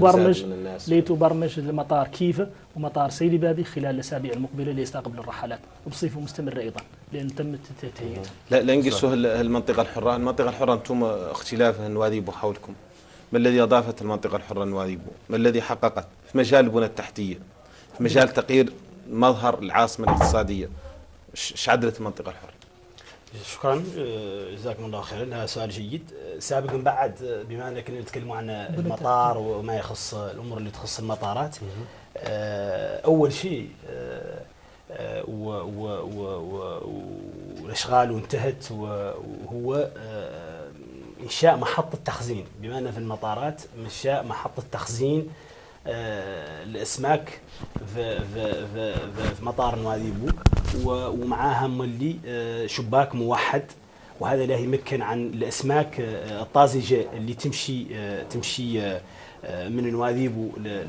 S3: ليتبرمج المطار كيفه ومطار سيدي بابي خلال الاسابيع المقبله ليستقبل الرحلات وبصفه مستمره ايضا لان تمت تهيئته.
S1: لا ننقصوا المنطقه الحره انتم اختلاف نواديبو حولكم. ما الذي اضافت المنطقه الحره نواديبو؟ ما الذي حققت في مجال البنى التحتيه؟ في مجال تغيير مظهر العاصمه الاقتصاديه؟ ايش عدلت المنطقه الحره؟
S11: شكرا جزاكم الله خيرا. هذا سؤال جيد. سابقا بعد بما اننا كنا نتكلم عن المطار وما يخص الامور اللي تخص المطارات اول شيء والاشغال وانتهت وهو انشاء محطه تخزين. بما ان في المطارات انشاء محطه تخزين الاسماك في مطار نواديبو ومعاها مولي شباك موحد وهذا لا يمكن عن الاسماك الطازجه اللي تمشي من نواديبو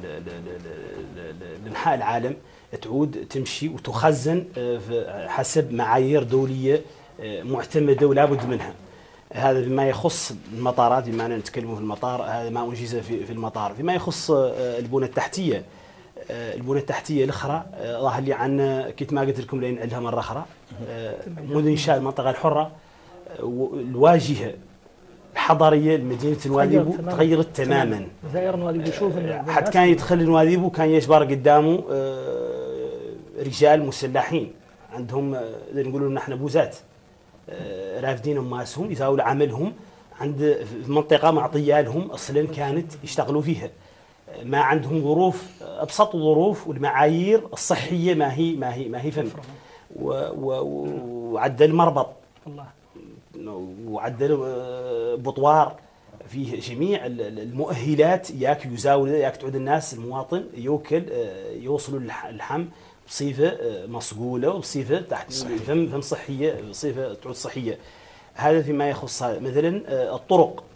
S11: لانحاء العالم تعود تمشي وتخزن حسب معايير دوليه معتمده ولا بد منها. هذا بما يخص المطارات. بما أننا نتكلم في المطار هذا ما أنجز في المطار. فيما يخص البنى التحتية الأخرى ظهر لي عن كيف ما قلت لكم لين عندها مرة أخرى منذ إنشاء المنطقة الحرة الواجهة الحضارية لمدينة نواديبو تغيرت تماما. حتى كان يدخل نواديبو كان يجبر قدامه رجال مسلحين عندهم نقولوا نحن بوزات رافدين ماسهم يساووا عملهم عند منطقه معطيه لهم اصلا كانت يشتغلوا فيها. ما عندهم ظروف ابسط الظروف والمعايير الصحيه ما هي فم وعدل مربط وعدل بطوار فيه جميع المؤهلات ياك يزاول ياك تعود الناس المواطن يوكل يوصلوا اللحم بصفه مصقوله وبصفه تحت فم صحيه بصفه تعود صحيه. هذا فيما يخص مثلا الطرق.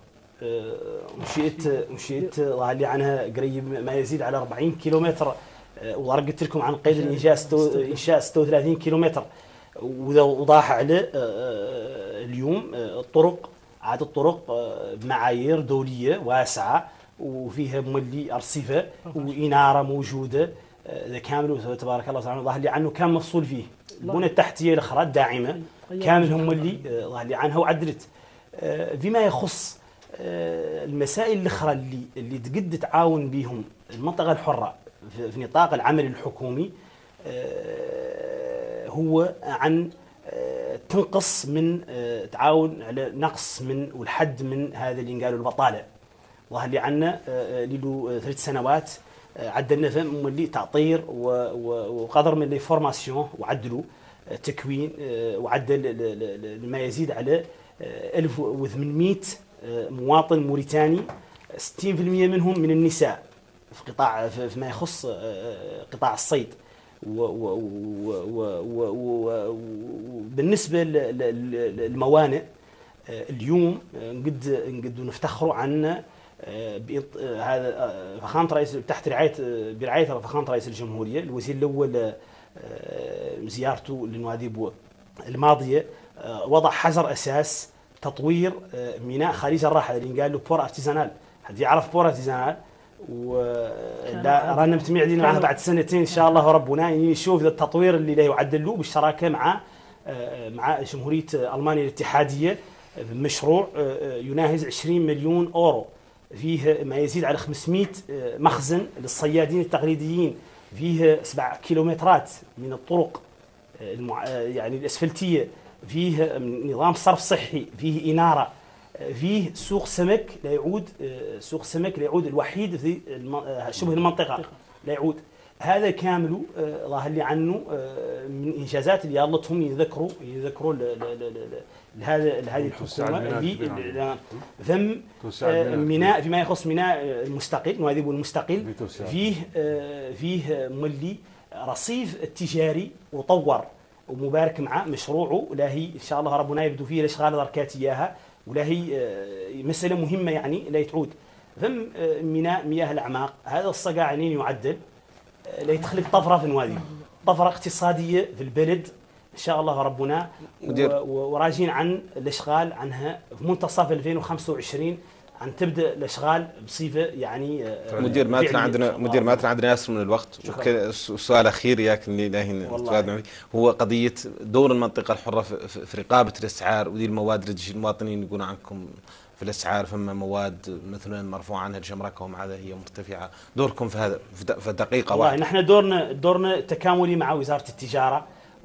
S11: مشيت ظهر لي عنها قريب ما يزيد على 40 كيلومتر وقلت لكم عن قيد انشاء 36 كيلومتر وضاح على اليوم الطرق عاد الطرق بمعايير دوليه واسعه وفيها مولي ارصفه واناره موجوده اذا كامل تبارك الله سبحانه ظهر لي عنه كان مفصول فيه البنى التحتيه الاخرى الداعمه كامل هم اللي ظهر لي عنها وعدلت. فيما يخص المسائل الاخرى اللي تقد تعاون بهم المنطقه الحره في نطاق العمل الحكومي، هو عن تنقص من تعاون على نقص من والحد من هذا اللي قالوا البطاله. ظهر لي عنا له 3 سنوات عدلنا فهم اللي تعطير وقدر من لي فورماسيون وعدلوا تكوين وعدل ما يزيد على 1800 مواطن موريتاني، 60% منهم من النساء في قطاع فيما يخص قطاع الصيد. وبالنسبه للموانئ اليوم نقد نفتخروا عن هذا فخامه رئيس تحت برعايه فخامه رئيس الجمهوريه. الوزير الاول زيارته لنواديبو الماضيه وضع حجر اساس تطوير ميناء خليج الراحه اللي قال له بور ارتيزانال. حد يعرف بور ارتيزانال رانا متمعدين معها بعد 2 سنين ان شاء الله ربنا نشوف التطوير اللي له يعدل له بالشراكه مع جمهوريه المانيا الاتحاديه. مشروع يناهز 20 مليون اورو، فيه ما يزيد على 500 مخزن للصيادين التقليديين، فيه 7 كيلومترات من الطرق يعني الاسفلتيه، فيه نظام صرف صحي، فيه اناره، فيه سوق سمك لا يعود الوحيد في شبه المنطقه لا يعود. هذا كامل ظاهر لي عنه من انجازات اللي يالتهم يذكروا لهذه الحكومه اللي ثم ميناء فيما يخص ميناء المستقل نواديبو المستقل فيه مولي رصيف التجاري وطور ومبارك مع مشروعه لاهي ان شاء الله ربنا يبدو فيه الاشغال دركات اياها، ولاهي مساله مهمه يعني لا تعود. ثم ميناء مياه الاعماق هذا الصقاع عنين يعدل لا يتخلق طفره في نواديبو، طفره اقتصاديه في البلد ان شاء الله ربنا، وراجين عن الاشغال عنها في منتصف 2025 عن تبدا الاشغال بصفه يعني
S1: مدير ما عندنا ياسر من الوقت. سؤال اخير ياك اللي هو قضيه دور المنطقه الحره في رقابه الاسعار ودي المواد اللي تجي المواطنين يقولون عنكم في الاسعار فما مواد مثلا مرفوع عنها الجمركه ومع هي مرتفعه، دوركم في هذا في دقيقه واحده.
S11: والله نحن دورنا تكاملي مع وزاره التجاره،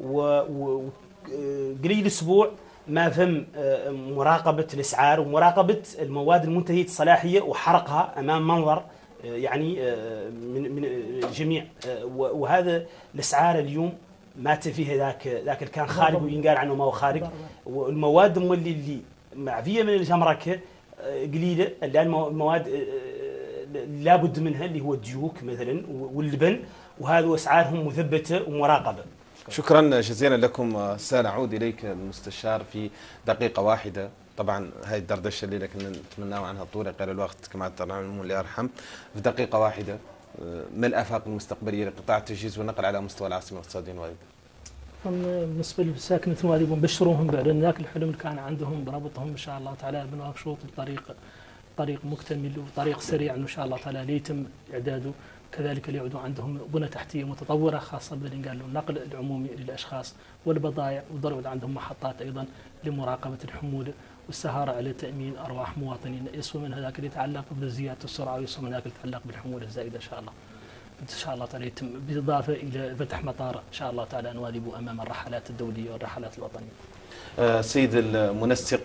S11: وقليل اسبوع ما فهم مراقبه الاسعار ومراقبه المواد المنتهيه الصلاحيه وحرقها امام منظر يعني من الجميع. وهذا الاسعار اليوم ما فيه ذاك كان خارج وينقال عنه ما هو خارج، والمواد اللي معفيه من الجمركه قليله، الان المواد لابد منها اللي هو الديوك مثلا واللبن، وهذا اسعارهم مثبته ومراقبه.
S1: شكرا جزيلا لكم. سنعود اليك المستشار في دقيقه واحده. طبعا هاي الدردشه اللي كنا نتمنى عنها طول قال الوقت كما ترون اللي يرحم. في دقيقه واحده ما الافاق المستقبليه لقطاع التجهيز والنقل على مستوى العاصمه الاقتصاديه نواديبو؟
S3: بالنسبه لساكنه نواديبو نبشرهم بان ذاك الحلم اللي كان عندهم بربطهم ان شاء الله تعالى بنواكشوط بطريق مكتمل وطريق سريع ان شاء الله تعالى ليتم اعداده. كذلك ليعودوا عندهم بنى تحتيه متطوره خاصه بالنقل العمومي للاشخاص والبضائع، وضرب عندهم محطات ايضا لمراقبه الحموله والسهاره على تامين ارواح مواطنين، يسوى من هذاك اللي يتعلق بزياده السرعه ويسوى من هذاك اللي يتعلق بالحموله الزائده ان شاء الله. ان شاء الله تعالى يتم بالاضافه الى فتح مطار ان شاء الله تعالى نواديبو امام الرحلات الدوليه والرحلات الوطنيه.
S1: سيد المنسق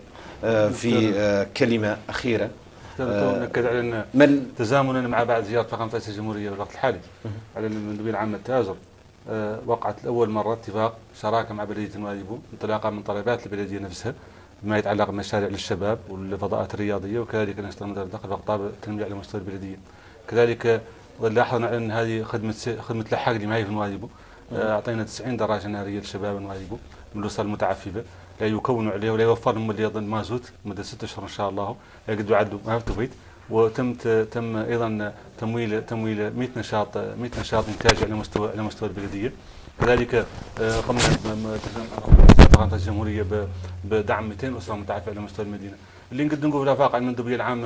S1: في كلمه اخيره
S4: نأكد على أن تزامنا مع بعد زيارة فخامة رئيس الجمهورية الوقت الحالي على المندوبية العامة التآزر، وقعت لأول مرة اتفاق شراكة مع بلدية نواديبو انطلاقا من طلبات البلدية نفسها بما يتعلق بمشاريع للشباب والفضاءات الرياضية، وكذلك الأنشطة المتعلقة بأقطاب التنمية على مستوى البلدية. كذلك لاحظنا على أن هذه خدمة لحاق جماعي في نواديبو، أعطينا 90 دراجة نارية للشباب نواديبو من الأسر المتعففة لا يكونوا عليه ولا يوفر لهم اللي ايضا مازوت مده 6 اشهر ان شاء الله يقدروا يعدوا ما في. وتم ايضا تمويل 100 نشاط انتاجي على مستوى البلديه. كذلك قمنا فخامة الجمهوريه بدعم 200 اسره متعففه على مستوى المدينه. اللي نقدر نقول الافاق على المندوبيه العامه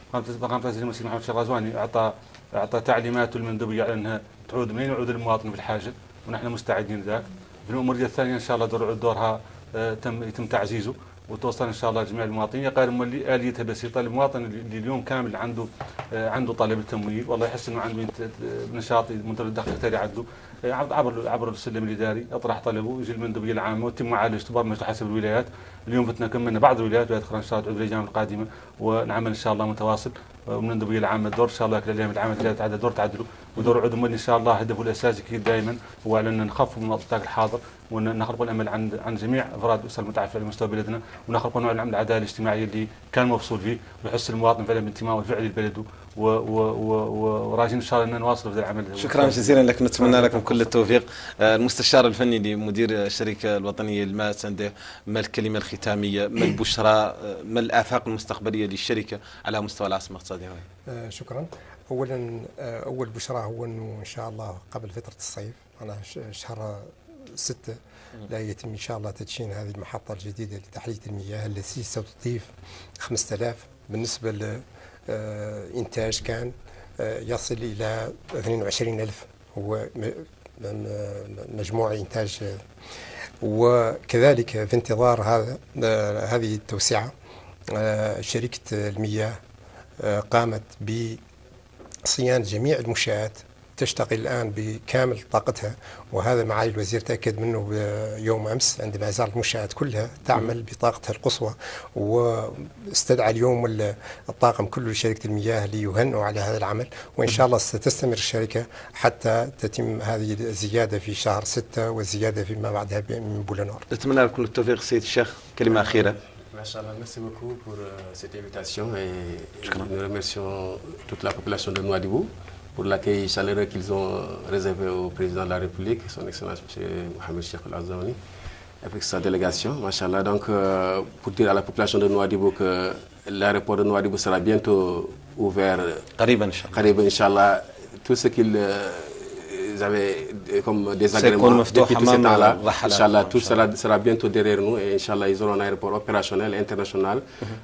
S4: فخامة رئيس المسيح محمد الشرازواني أعطى تعليمات المندوبية على أنها تعود منين يعود المواطن بالحاجة، ونحن مستعدين لذلك. في الأمورية الثانية إن شاء الله دورها يتم تعزيزه وتوصل ان شاء الله جميع المواطنين. قال اليتها بسيطه، المواطن اللي اليوم كامل عنده طلب التمويل والله يحس انه عنده نشاط منتظر الدخل يختار يعدله عبر السلم الاداري، اطرح طلبه يجي المندوبيه العامه ويتم معالجته برمجته حسب الولايات. اليوم فتنا كملنا بعض الولايات اخرى ان شاء الله تعود الايام القادمه، ونعمل ان شاء الله متواصل. والمندوبيه العامه الدور ان شاء الله الايام العامه تعدل دور تعدله ودور عدو ان شاء الله هدفه الاساسي اكيد دائما هو على ان نخفف من الطاق الحاضر ونخلق الامل عن جميع افراد الاسر المتعافيه على مستوى بلدنا، ونخلق نوع من العداله الاجتماعيه اللي كان مفصول فيه ويحس المواطن فعلا بانتمائه الفعلي لبلده، وراجين ان شاء الله ان نواصل في العمل.
S1: شكرا جزيلا لك، نتمنى لكم كل التوفيق. المستشار الفني لمدير الشركه الوطنيه للماء سندي، ما الكلمه الختاميه، ما البشرى، ما الافاق المستقبليه للشركه على مستوى العاصمه الاقتصاديه؟
S5: شكرا. اولا اول بشرى هو انه ان شاء الله قبل فتره الصيف على شهر 6 لا يتم ان شاء الله تدشين هذه المحطه الجديده لتحليه المياه التي ستضيف 5000 بالنسبه لانتاج كان يصل الى 22000 هو مجموع انتاج. وكذلك في انتظار هذه التوسعه شركه المياه قامت بصيانه جميع المنشآت، تشتغل الآن بكامل طاقتها، وهذا معالي الوزير تأكد منه يوم أمس عندما زار المنشآت كلها تعمل بطاقتها القصوى، واستدعى اليوم الطاقم كله لشركة المياه ليهنئوا على هذا العمل، وإن شاء الله ستستمر الشركة حتى تتم هذه الزيادة في شهر 6 والزيادة فيما بعدها من بولنور.
S1: نتمنى لكم التوفيق سيد الشيخ، كلمة أخيرة.
S6: Machallah, merci beaucoup pour cette invitation et nous remercions toute la population de Nouadhibou pour l'accueil chaleureux qu'ils ont réservé au président de la République, son Excellence M. Mohamed Cheikh Al-Azzaouni, avec sa délégation. Machallah, donc pour dire à la population de Nouadhibou que l'aéroport de Nouadhibou sera bientôt ouvert.
S1: Qariban,
S6: Inch'Allah. Tout ce qu'ils avaient comme des agréments depuis tout ce temps-là, Inch'Allah, tout sera bientôt derrière nous et Inch'Allah, ils auront un aéroport opérationnel, international,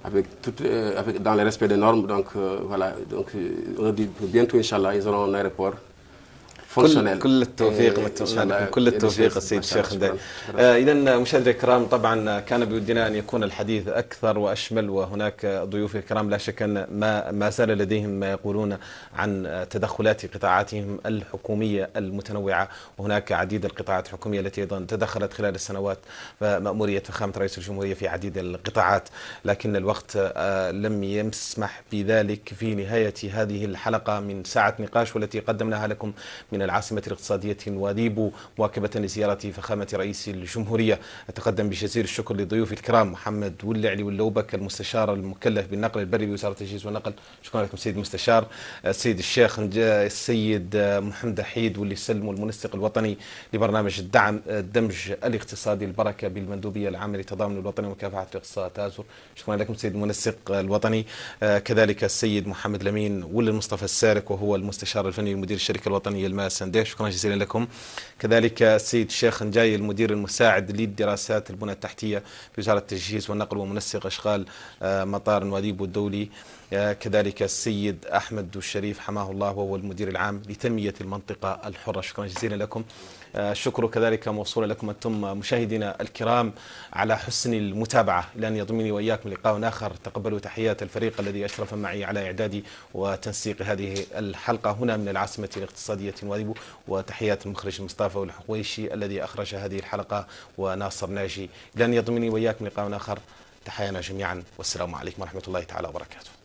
S6: dans le respect des normes. Donc voilà, donc on dit bientôt Inch'Allah, ils auront un aéroport فونكشنال.
S1: كل التوفيق، نتمنى لكم كل التوفيق السيد الشيخ نداي. إذا مشاهدينا الكرام، طبعا كان بودنا أن يكون الحديث أكثر وأشمل، وهناك ضيوف الكرام لا شك أن ما زال لديهم ما يقولون عن تدخلات قطاعاتهم الحكومية المتنوعة، وهناك عديد القطاعات الحكومية التي أيضا تدخلت خلال السنوات مأمورية فخامة رئيس الجمهورية في عديد القطاعات، لكن الوقت لم يسمح بذلك في نهاية هذه الحلقة من ساعة نقاش والتي قدمناها لكم من العاصمة الاقتصادية نواديبو مواكبة لزيارة فخامة رئيس الجمهورية. أتقدم بجزيل الشكر لضيوف الكرام محمد ولعلي واللوبك المستشار المكلف بالنقل البري بوزارة التجهيز والنقل، شكرا لكم سيد المستشار. السيد الشيخ السيد محمد حيد واللي سلم المنسق الوطني لبرنامج الدمج الاقتصادي البركة بالمندوبية العامة للتضامن الوطني ومكافحة الاقتصاد تازر، شكرا لكم سيد المنسق الوطني. كذلك السيد محمد لمين واللي مصطفى السارك وهو المستشار الفني لمدير الشركة الوطنية للماء سندي، شكرا جزيلا لكم. كذلك السيد الشيخ نجاي المدير المساعد للدراسات البنى التحتية بوزارة التجهيز والنقل ومنسق أشغال مطار نواديبو الدولي. كذلك السيد أحمد الشريف حماه الله وهو المدير العام لتنمية المنطقة الحرة، شكرا جزيلا لكم. الشكر كذلك موصول لكم أنتم مشاهدينا الكرام على حسن المتابعة. لأن يضمني وإياكم لقاء آخر، تقبلوا تحيات الفريق الذي أشرف معي على إعداد وتنسيق هذه الحلقة هنا من العاصمة الاقتصادية نواديبو، وتحيات المخرج مصطفى الحويشي الذي أخرج هذه الحلقة وناصر ناجي. لأن يضمني وإياكم لقاء آخر، تحيانا جميعا والسلام عليكم ورحمة الله تعالى وبركاته.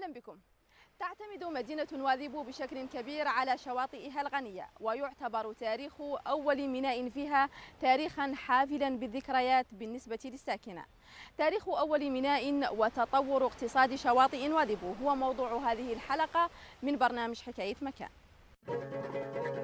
S16: أهلا بكم. تعتمد مدينة نواذيبو بشكل كبير على شواطئها الغنية، ويعتبر تاريخ أول ميناء فيها تاريخا حافلا بالذكريات بالنسبة للساكنة. تاريخ أول ميناء وتطور اقتصاد شواطئ نواذيبو هو موضوع هذه الحلقة من برنامج حكاية مكان.